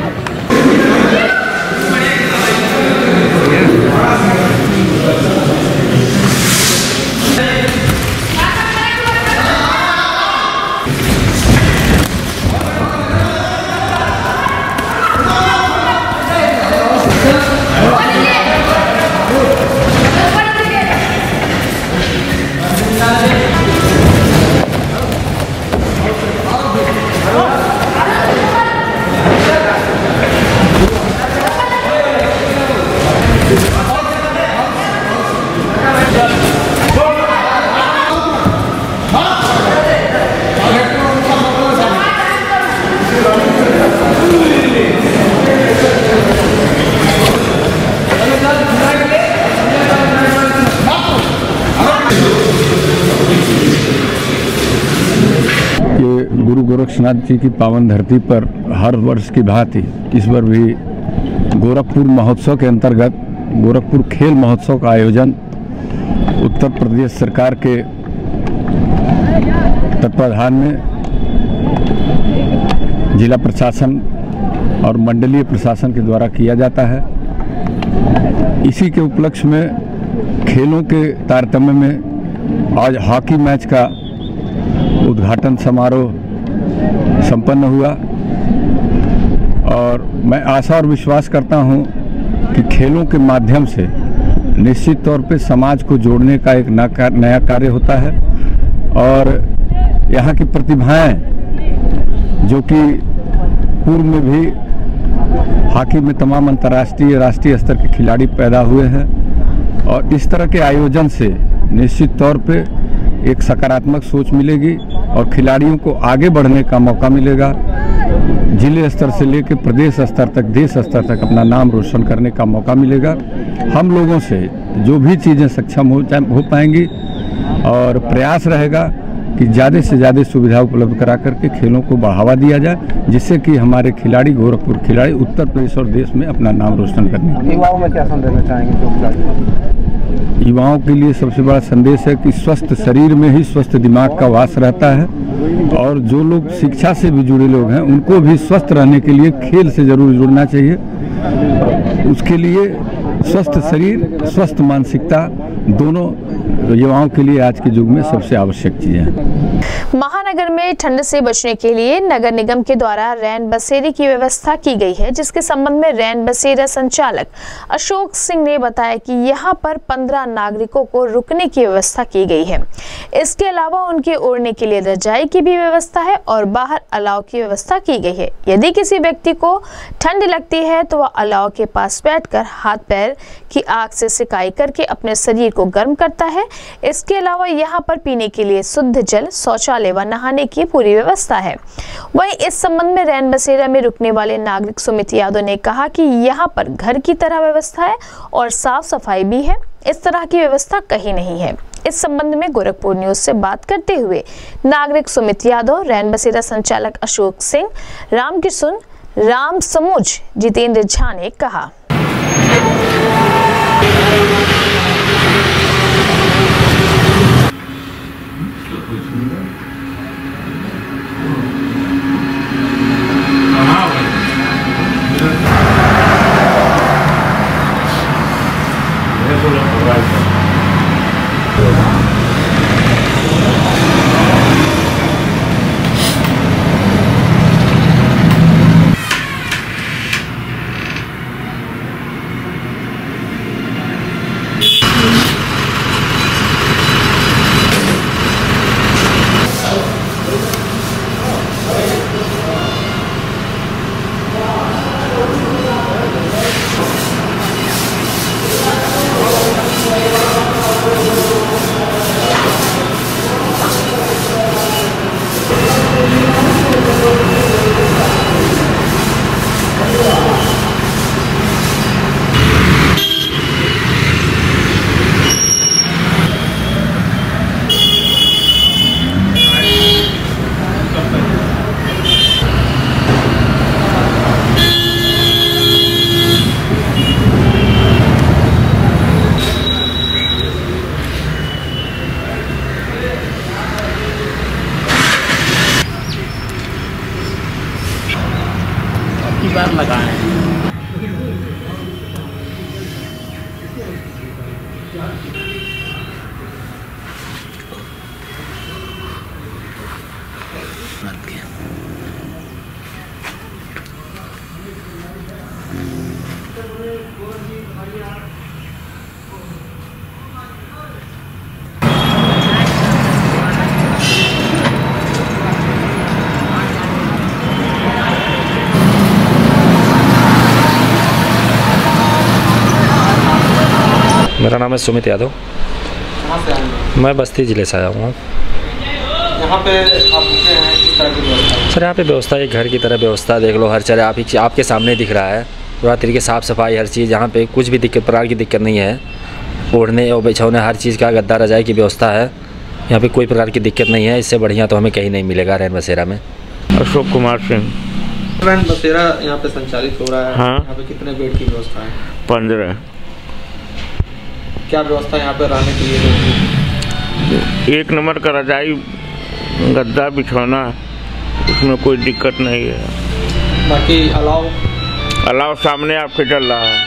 गुरु गोरक्षनाथ जी की पावन धरती पर हर वर्ष की भांति इस बार भी गोरखपुर महोत्सव के अंतर्गत गोरखपुर खेल महोत्सव का आयोजन उत्तर प्रदेश सरकार के तत्वाधान में जिला प्रशासन और मंडलीय प्रशासन के द्वारा किया जाता है। इसी के उपलक्ष्य में खेलों के तारतम्य में आज हॉकी मैच का उद्घाटन समारोह संपन्न हुआ और मैं आशा और विश्वास करता हूं कि खेलों के माध्यम से निश्चित तौर पे समाज को जोड़ने का एक नया कार्य होता है और यहाँ की प्रतिभाएं जो कि पूर्व में भी हॉकी में तमाम अंतर्राष्ट्रीय राष्ट्रीय स्तर के खिलाड़ी पैदा हुए हैं और इस तरह के आयोजन से निश्चित तौर पे एक सकारात्मक सोच मिलेगी और खिलाड़ियों को आगे बढ़ने का मौका मिलेगा। जिले स्तर से लेकर प्रदेश स्तर तक, देश स्तर तक अपना नाम रोशन करने का मौका मिलेगा। हम लोगों से जो भी चीज़ें सक्षम हो हो पाएंगी और प्रयास रहेगा कि ज़्यादा से ज़्यादा सुविधा उपलब्ध करा करके खेलों को बढ़ावा दिया जाए, जिससे कि हमारे खिलाड़ी, गोरखपुर खिलाड़ी उत्तर प्रदेश और देश में अपना नाम रोशन करने। युवाओं में क्या संदेश देना चाहेंगे? युवाओं के लिए सबसे बड़ा संदेश है कि स्वस्थ शरीर में ही स्वस्थ दिमाग का वास रहता है और जो लोग शिक्षा से भी जुड़े लोग हैं उनको भी स्वस्थ रहने के लिए खेल से जरूर जुड़ना चाहिए। उसके लिए स्वस्थ शरीर, स्वस्थ मानसिकता दोनों युवाओं के लिए आज के युग में सबसे आवश्यक चीजें हैं। महानगर में ठंड से बचने के लिए नगर निगम के द्वारा रैन बसेरे की व्यवस्था की गई है, जिसके संबंध में रैन बसेरा संचालक अशोक सिंह ने बताया कि यहां पर पंद्रह नागरिकों को रुकने की व्यवस्था की गई है। इसके अलावा उनके ओढ़ने के लिए रजाई की भी व्यवस्था है और बाहर अलाव की व्यवस्था की गई है। यदि किसी व्यक्ति को ठंड लगती है तो वह अलाव के पास बैठकर हाथ पैर की आग से सिकाई करके अपने शरीर को गर्म करता है। इसके अलावा यहाँ पर पीने के लिए शुद्ध जल, शौचालय व नहाने की पूरी व्यवस्था है। वहीं इस संबंध में रैन बसेरा में रुकने वाले नागरिक सुमित यादव ने कहा कि यहाँ पर घर की तरह व्यवस्था है और साफ सफाई भी है। इस तरह की व्यवस्था कहीं नहीं है। इस संबंध में गोरखपुर न्यूज से बात करते हुए नागरिक सुमित यादव, रैन बसेरा संचालक अशोक सिंह, रामकिशुन, राम समुज, जितेंद्र झा ने कहा। मेरा नाम है सुमित यादव। कहाँ से आए? मैं बस्ती ज़िले से आया हूँ। यहाँ पे आप रुके हैं, किस तरह की व्यवस्था है? सर यहाँ पे व्यवस्था एक घर की तरह व्यवस्था देख लो, हर तरह आप ही आपके सामने दिख रहा है। पूरा तरीके साफ़ सफाई हर चीज़, यहाँ पे कुछ भी दिक्कत प्रकार की दिक्कत नहीं है। ओढ़ने और बिछौने हर चीज़ का गद्दा रजाई की व्यवस्था है। यहाँ पे कोई प्रकार की दिक्कत नहीं है। इससे बढ़िया तो हमें कहीं नहीं मिलेगा रैन बसेरा में। अशोक कुमार सिंह। रैन बसेरा यहाँ पे संचालित हो रहा है। हाँ। यहाँ पे कितने बेड की व्यवस्था है? पंद्रह। क्या व्यवस्था यहाँ पे रहने के लिए? एक नंबर का रजाई गद्दा बिछौना, उसमें कोई दिक्कत नहीं है। बाकी अलाव अलाव सामने आपके चल रहा है।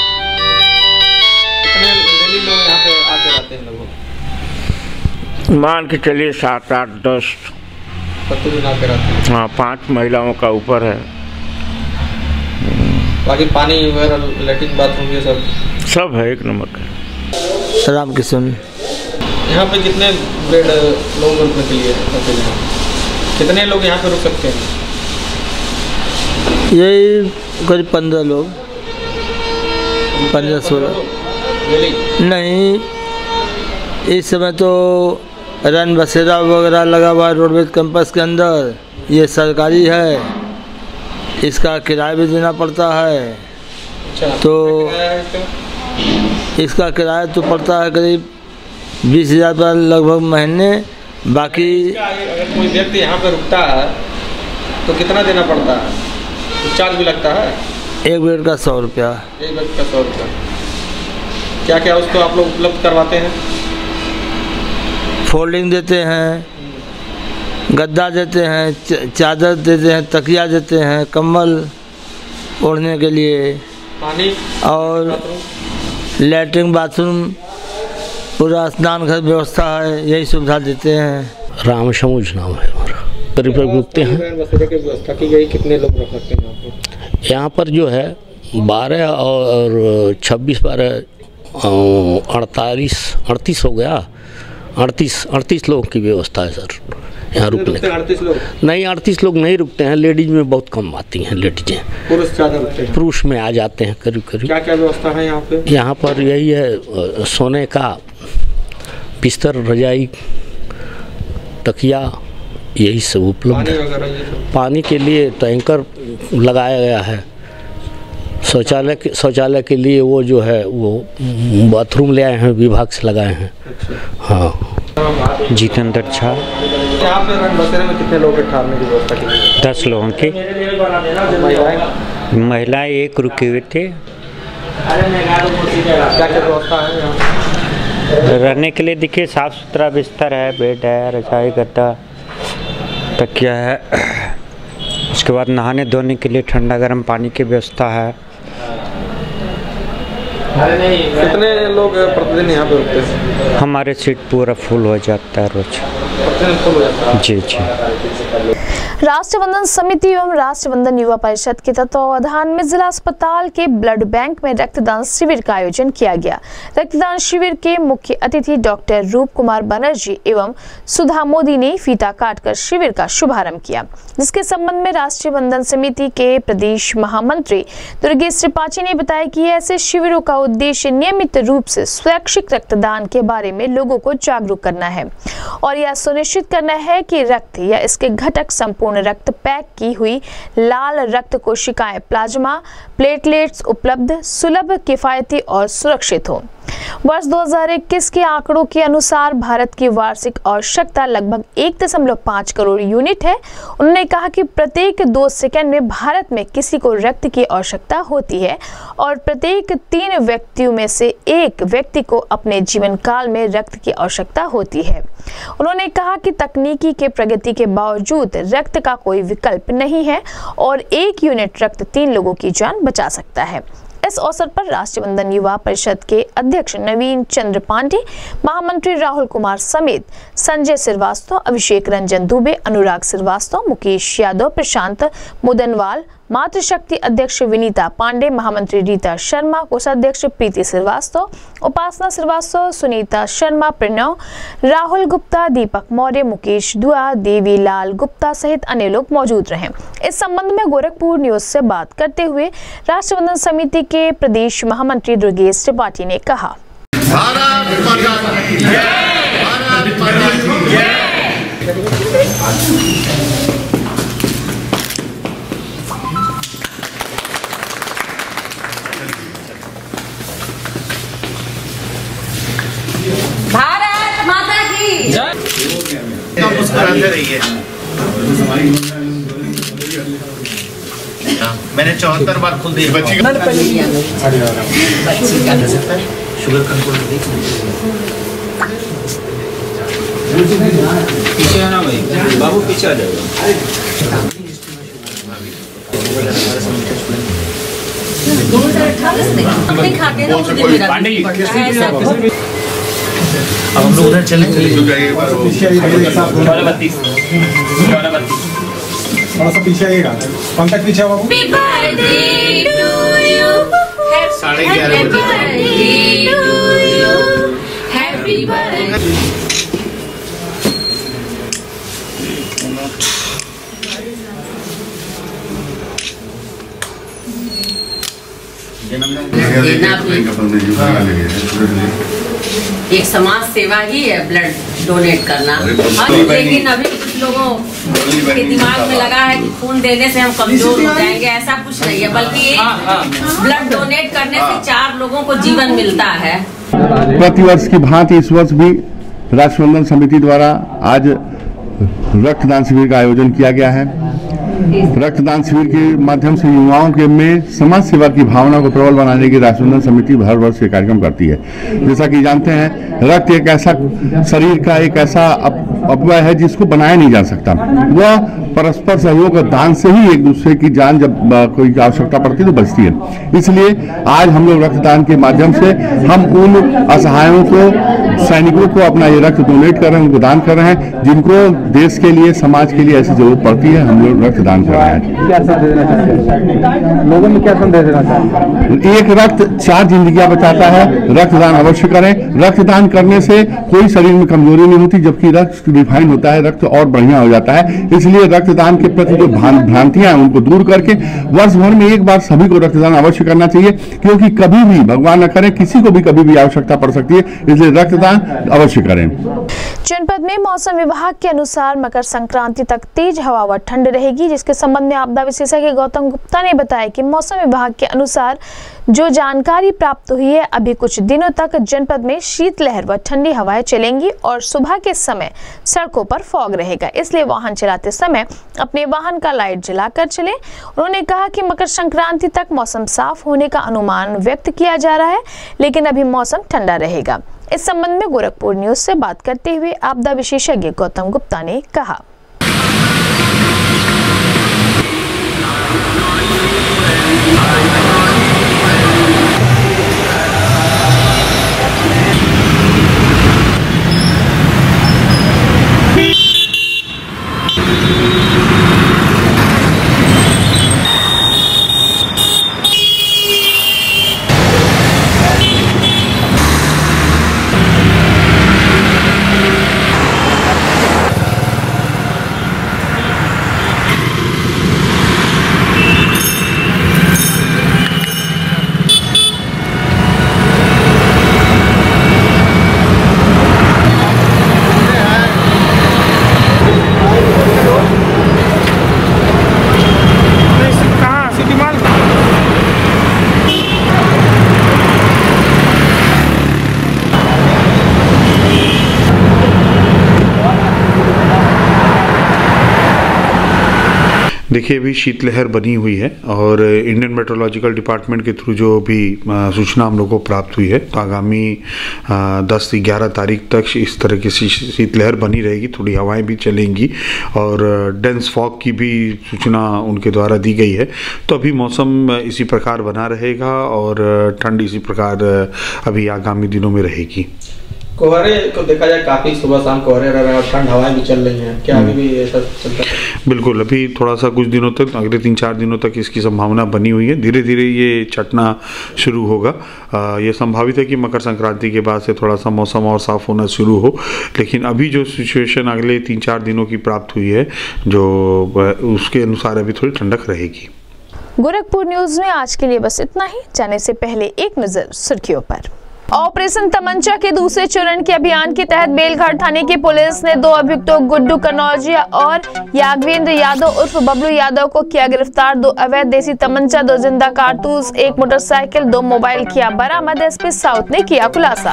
कितने डेली लोग यहाँ पे आते रहते हैं लोग? मान के चलिए सात आठ दस प्रतिदिन आते रहते हैं। हाँ, पांच महिलाओं का ऊपर है। बाकी पानी वगैरह, लेटरिन बाथरूम ये सब सब है एक नंबर का। राम किशन। यहाँ पे कितने बेड लोग रुकने के लिए रखे हैं? कितने लोग यहाँ पे रुक सकते हैं? यही करीब पंद्रह लोग, पंद्रह सोलह। नहीं, इस समय तो रैन बसेरा वगैरह लगा हुआ है रोडवेज कैंपस के अंदर। ये सरकारी है, इसका किराया भी देना पड़ता है। अच्छा, तो इसका किराया तो पड़ता है करीब बीस हज़ार रुपये लगभग महीने। बाकी अगर कोई व्यक्ति यहाँ पे रुकता है तो कितना देना पड़ता है? तो चार्ज भी लगता है? एक बेड का सौ रुपया। एक बेड का सौ रुपया। क्या क्या उसको आप लोग उपलब्ध करवाते हैं? फोल्डिंग देते हैं, गद्दा देते हैं, चादर देते हैं, तकिया देते हैं, कंबल ओढ़ने के लिए, पानी और लैट्रिन बाथरूम, पूरा स्नान घर व्यवस्था है। यही सुविधा देते हैं। राम शमुज नाम है हमारा। करीब रुकते हैं। बसेरे की व्यवस्था की गई, कितने लोग रख सकते हैं यहाँ पे? यहाँ पर जो है बारह और छब्बीस बारह अड़तालीस अड़तीस हो गया, अड़तीस अड़तीस लोगों की व्यवस्था है सर यहाँ रुकने का। अड़तीस लोग नहीं, अड़तीस लोग नहीं रुकते हैं। लेडीज में बहुत कम आती हैं लेडीजें। पुरुष ज़्यादा रुकते हैं? पुरुष में आ जाते हैं करीब करीब। क्या क्या व्यवस्था है यहाँ पे? यहाँ पर यही है, सोने का बिस्तर, रजाई, तकिया, यही सब उपलब्ध पानी है। वगैरह ये सब? पानी के लिए टैंकर लगाया गया है। शौचालय के शौचालय के लिए वो जो है वो बाथरूम ले आए हैं, विभाग से लगाए हैं। हाँ। जितेंद्र झा। यहाँ पे रैन बसेरे में कितने लोग के ठहरने की व्यवस्था की गई? दस लोगों की। महिलाएं? महिलाएं एक रुके हुए थे। क्या क्या व्यवस्था है यहाँ? रहने के लिए देखिए साफ सुथरा बिस्तर है, बेड है, रजाई गद्दा, तकिया है। उसके बाद नहाने धोने के लिए ठंडा गर्म पानी की व्यवस्था है। कितने लोग प्रतिदिन यहाँ पे रुकते हैं? हमारे सीट पूरा फुल हो जाता है रोज। प्रतिदिन फुल हो जाता है? जी जी। राष्ट्रबंधन समिति एवं राष्ट्रबंधन युवा परिषद के तत्वावधान में जिला अस्पताल के ब्लड बैंक में रक्तदान शिविर का आयोजन किया गया। रक्तदान शिविर के मुख्य अतिथि डॉक्टर रूप कुमार बनर्जी एवं सुधा मोदी ने फीता काटकर शिविर का शुभारंभ किया, जिसके संबंध में राष्ट्रीय बंधन समिति के प्रदेश महामंत्री दुर्गेश त्रिपाठी ने बताया कि ऐसे शिविरों का उद्देश्य नियमित रूप से स्वैच्छिक रक्तदान के बारे में लोगों को जागरूक करना है और यह सुनिश्चित करना है कि रक्त या इसके घटक संपूर्ण रक्त पैक की हुई लाल रक्त कोशिकाएं, प्लाज्मा, प्लेटलेट्स उपलब्ध, सुलभ, किफायती और सुरक्षित हो। वर्ष दो हज़ार इक्कीस के आंकड़ों के अनुसार भारत की वार्षिक आवश्यकता लगभग एक दशमलव पाँच करोड़ यूनिट है। उन्होंने कहा कि प्रत्येक दो सेकंड में भारत में किसी को रक्त की आवश्यकता होती है और प्रत्येक तीन व्यक्तियों में से एक व्यक्ति को अपने जीवन काल में रक्त की आवश्यकता होती है। उन्होंने कहा कि तकनीकी के प्रगति के बावजूद रक्त का कोई विकल्प नहीं है और एक यूनिट रक्त तीन लोगों की जान बचा सकता है। इस अवसर पर राष्ट्रीय बंधन युवा परिषद के अध्यक्ष नवीन चंद्र पांडे, महामंत्री राहुल कुमार समेत संजय श्रीवास्तव, अभिषेक रंजन दुबे, अनुराग श्रीवास्तव, मुकेश यादव, प्रशांत मुदनवाल, मातृशक्ति अध्यक्ष विनीता पांडे, महामंत्री रीता शर्मा, कोषाध्यक्ष प्रीति श्रीवास्तव, उपासना श्रीवास्तव, सुनीता शर्मा, प्रणव, राहुल गुप्ता, दीपक मौर्य, मुकेश दुआ, देवी लाल गुप्ता सहित अन्य लोग मौजूद रहे। इस संबंध में गोरखपुर न्यूज से बात करते हुए राष्ट्रबंधन समिति के प्रदेश महामंत्री दुर्गेश त्रिपाठी ने कहा, भारत माता की जय, भारत माता की जय। भारत माता की जय। मुस्कुराते रहिए। मैंने चौहत्तर बार खुल दी बच्ची शुगर कंट्रोल पीछे है ना भाई, बाबू पीछे आ जाएगा। दो हजार अठारह में अपने खाते में मुझे मेरा अब हम लोग उधर चलेंगे। थोड़ा सा पीछे आइएगा, पंकज पीछे आओ। साढ़े ग्यारह एक समाज सेवा ही है ब्लड डोनेट करना। लेकिन अभी कुछ लोगों के दिमाग में लगा है कि खून देने से हम कमजोर हो जाएंगे, ऐसा कुछ नहीं है, बल्कि ब्लड डोनेट करने से चार लोगों को जीवन मिलता है। प्रतिवर्ष की भांति इस वर्ष भी राष्ट्रबंधन समिति द्वारा आज रक्तदान शिविर का आयोजन किया गया है। रक्तदान शिविर के माध्यम से युवाओं के में समाज सेवा की भावना को प्रबल बनाने की राष्ट्रबंधन समिति हर वर्ष ये कार्यक्रम करती है। जैसा कि जानते हैं, रक्त एक ऐसा शरीर का एक ऐसा अपव्यय है जिसको बनाया नहीं जा सकता। वह परस्पर सहयोग और दान से ही एक दूसरे की जान जब कोई आवश्यकता पड़ती है तो बचती है। इसलिए आज हम लोग रक्तदान के माध्यम से हम उन असहायों को, सैनिकों को अपना ये रक्त डोनेट कर रहे हैं, उनको दान कर रहे हैं, जिनको देश के लिए, समाज के लिए ऐसी जरूरत पड़ती है। हम लोग रक्तदान कर रहे हैं। क्या संदेश देना चाहते हैं लोगों में, क्या संदेश देना चाहते हैं? एक रक्त चार जिंदगियां बचाता है। रक्तदान अवश्य करें। रक्तदान करने से कोई शरीर में कमजोरी नहीं होती, जबकि रक्त रिफाइन होता है, रक्त और बढ़िया हो जाता है। इसलिए रक्तदान के प्रति जो भ्रांतियां हैं उनको दूर करके वर्ष भर में एक बार सभी को रक्तदान अवश्य करना चाहिए, क्योंकि कभी भी, भगवान न करे, किसी को भी कभी भी आवश्यकता पड़ सकती है। इसलिए रक्तदान अवश्य करें। जनपद में मौसम विभाग के अनुसार मकर संक्रांति तक तेज हवा व ठंड रहेगी, जिसके संबंध में आपदा विशेषज्ञ गौतम गुप्ता ने बताया कि मौसम विभाग के अनुसार जो जानकारी प्राप्त हुई है, अभी कुछ दिनों तक जनपद में शीतलहर व ठंडी हवाएं चलेंगी और सुबह के समय सड़कों पर फॉग रहेगा। इसलिए वाहन चलाते समय अपने वाहन का लाइट जलाकर चलें। उन्होंने कहा कि मकर संक्रांति तक मौसम साफ होने का अनुमान व्यक्त किया जा रहा है, लेकिन अभी मौसम ठंडा रहेगा। इस संबंध में गोरखपुर न्यूज से बात करते हुए आपदा विशेषज्ञ गौतम गुप्ता ने कहा, देखिए, अभी शीतलहर बनी हुई है और इंडियन मेट्रोलॉजिकल डिपार्टमेंट के थ्रू जो भी सूचना हम लोग को प्राप्त हुई है, तो आगामी दस से ग्यारह तारीख तक इस तरह की शीतलहर बनी रहेगी। थोड़ी हवाएं भी चलेंगी और डेंस फॉग की भी सूचना उनके द्वारा दी गई है। तो अभी मौसम इसी प्रकार बना रहेगा और ठंड इसी प्रकार अभी आगामी दिनों में रहेगी। कोहरे को देखा जाए, काफी सुबह शाम कोहरे रह रहे हैं और ठंड हवाएं भी चल रही हैं, क्या अभी भी ऐसा चलता है? बिल्कुल, अभी थोड़ा सा कुछ दिनों तक, अगले तीन चार दिनों तक इसकी संभावना बनी हुई है। धीरे धीरे ये छटना शुरू होगा। आ, ये संभावित है कि मकर संक्रांति के बाद से थोड़ा सा मौसम और साफ होना शुरू हो, लेकिन अभी जो सिचुएशन अगले तीन चार दिनों की प्राप्त हुई है, जो उसके अनुसार अभी थोड़ी ठंडक रहेगी। गोरखपुर न्यूज में आज के लिए बस इतना ही। जाने से पहले एक नजर सुर्खियों पर। ऑपरेशन तमंचा के दूसरे चरण के अभियान के तहत बेलघाट थाने की पुलिस ने दो अभियुक्तों गुड्डू कनौजिया और यादवेंद्र यादव उर्फ बबलू यादव को किया गिरफ्तार। दो अवैध देसी तमंचा, दो जिंदा कारतूस, एक मोटरसाइकिल, दो मोबाइल किया बरामद। एसपी साउथ ने किया खुलासा।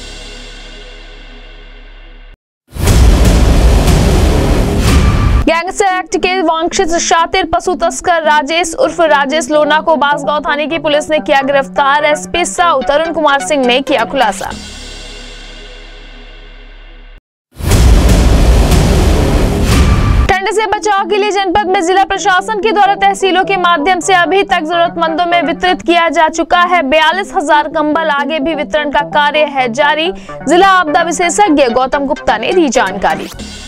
गैंगस्टर एक्ट के वांछित शातिर पशु तस्कर राजेश उर्फ राजेश लोना को बांसगांव थाने की पुलिस ने किया गिरफ्तार। एसपी साउथ अरुण कुमार सिंह ने किया खुलासा। ठंड से बचाव के लिए जनपद में जिला प्रशासन के द्वारा तहसीलों के माध्यम से अभी तक जरूरतमंदों में वितरित किया जा चुका है बयालीस हजार कंबल। आगे भी वितरण का कार्य है जारी। जिला आपदा विशेषज्ञ गौतम गुप्ता ने दी जानकारी।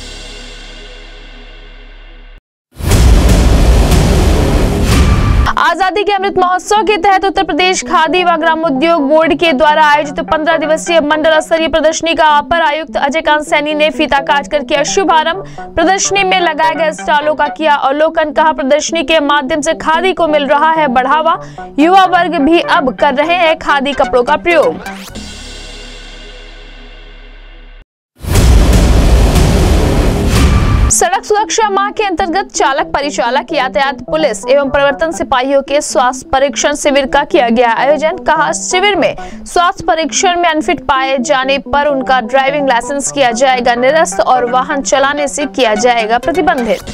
आजादी के अमृत महोत्सव के तहत उत्तर प्रदेश खादी व ग्रामोद्योग बोर्ड के द्वारा आयोजित पंद्रह दिवसीय मंडल स्तरीय प्रदर्शनी का अपर आयुक्त अजय कांत सैनी ने फीता काटकर किया शुभारंभ। प्रदर्शनी में लगाए गए स्टॉलों का किया अवलोकन। कहा, प्रदर्शनी के माध्यम से खादी को मिल रहा है बढ़ावा। युवा वर्ग भी अब कर रहे हैं खादी कपड़ों का प्रयोग। सड़क सुरक्षा माह के अंतर्गत चालक, परिचालक, यातायात पुलिस एवं प्रवर्तन सिपाहियों के स्वास्थ्य परीक्षण शिविर का किया गया आयोजन। कहा, शिविर में स्वास्थ्य परीक्षण में अनफिट पाए जाने पर उनका ड्राइविंग लाइसेंस किया जाएगा निरस्त और वाहन चलाने से किया जाएगा प्रतिबंधित।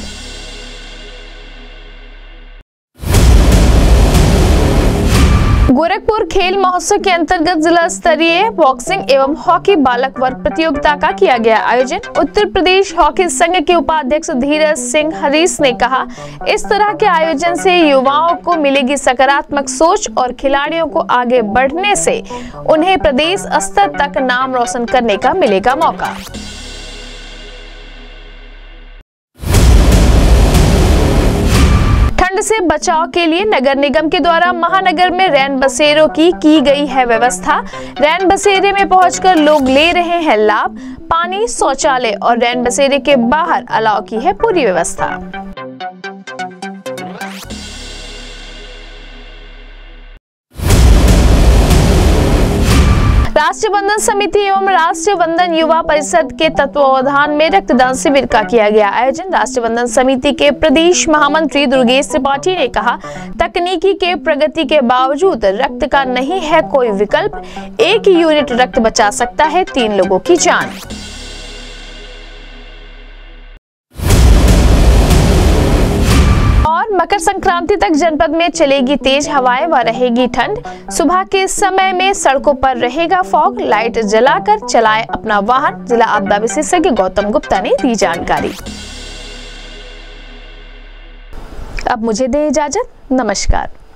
गोरखपुर खेल महोत्सव के अंतर्गत जिला स्तरीय बॉक्सिंग एवं हॉकी बालक वर्ग प्रतियोगिता का किया गया आयोजन। उत्तर प्रदेश हॉकी संघ के उपाध्यक्ष धीरज सिंह हरीश ने कहा, इस तरह के आयोजन से युवाओं को मिलेगी सकारात्मक सोच और खिलाड़ियों को आगे बढ़ने से उन्हें प्रदेश स्तर तक नाम रोशन करने का मिलेगा मौका। ठंड से बचाव के लिए नगर निगम के द्वारा महानगर में रैन बसेरों की की गई है व्यवस्था। रैन बसेरे में पहुंचकर लोग ले रहे हैं लाभ। पानी, शौचालय और रैन बसेरे के बाहर अलाव की है पूरी व्यवस्था। राष्ट्रीय वंदन समिति एवं राष्ट्रीय वंदन युवा परिषद के तत्वावधान में रक्तदान शिविर का किया गया आयोजन। राष्ट्रीय वंदन समिति के प्रदेश महामंत्री दुर्गेश त्रिपाठी ने कहा, तकनीकी के प्रगति के बावजूद रक्त का नहीं है कोई विकल्प। एक यूनिट रक्त बचा सकता है तीन लोगों की जान। और मकर संक्रांति तक जनपद में चलेगी तेज हवाएं व रहेगी ठंड। सुबह के समय में सड़कों पर रहेगा फॉग। लाइट जलाकर चलाएं अपना वाहन। जिला आपदा विशेषज्ञ गौतम गुप्ता ने दी जानकारी। अब मुझे दें इजाजत। नमस्कार।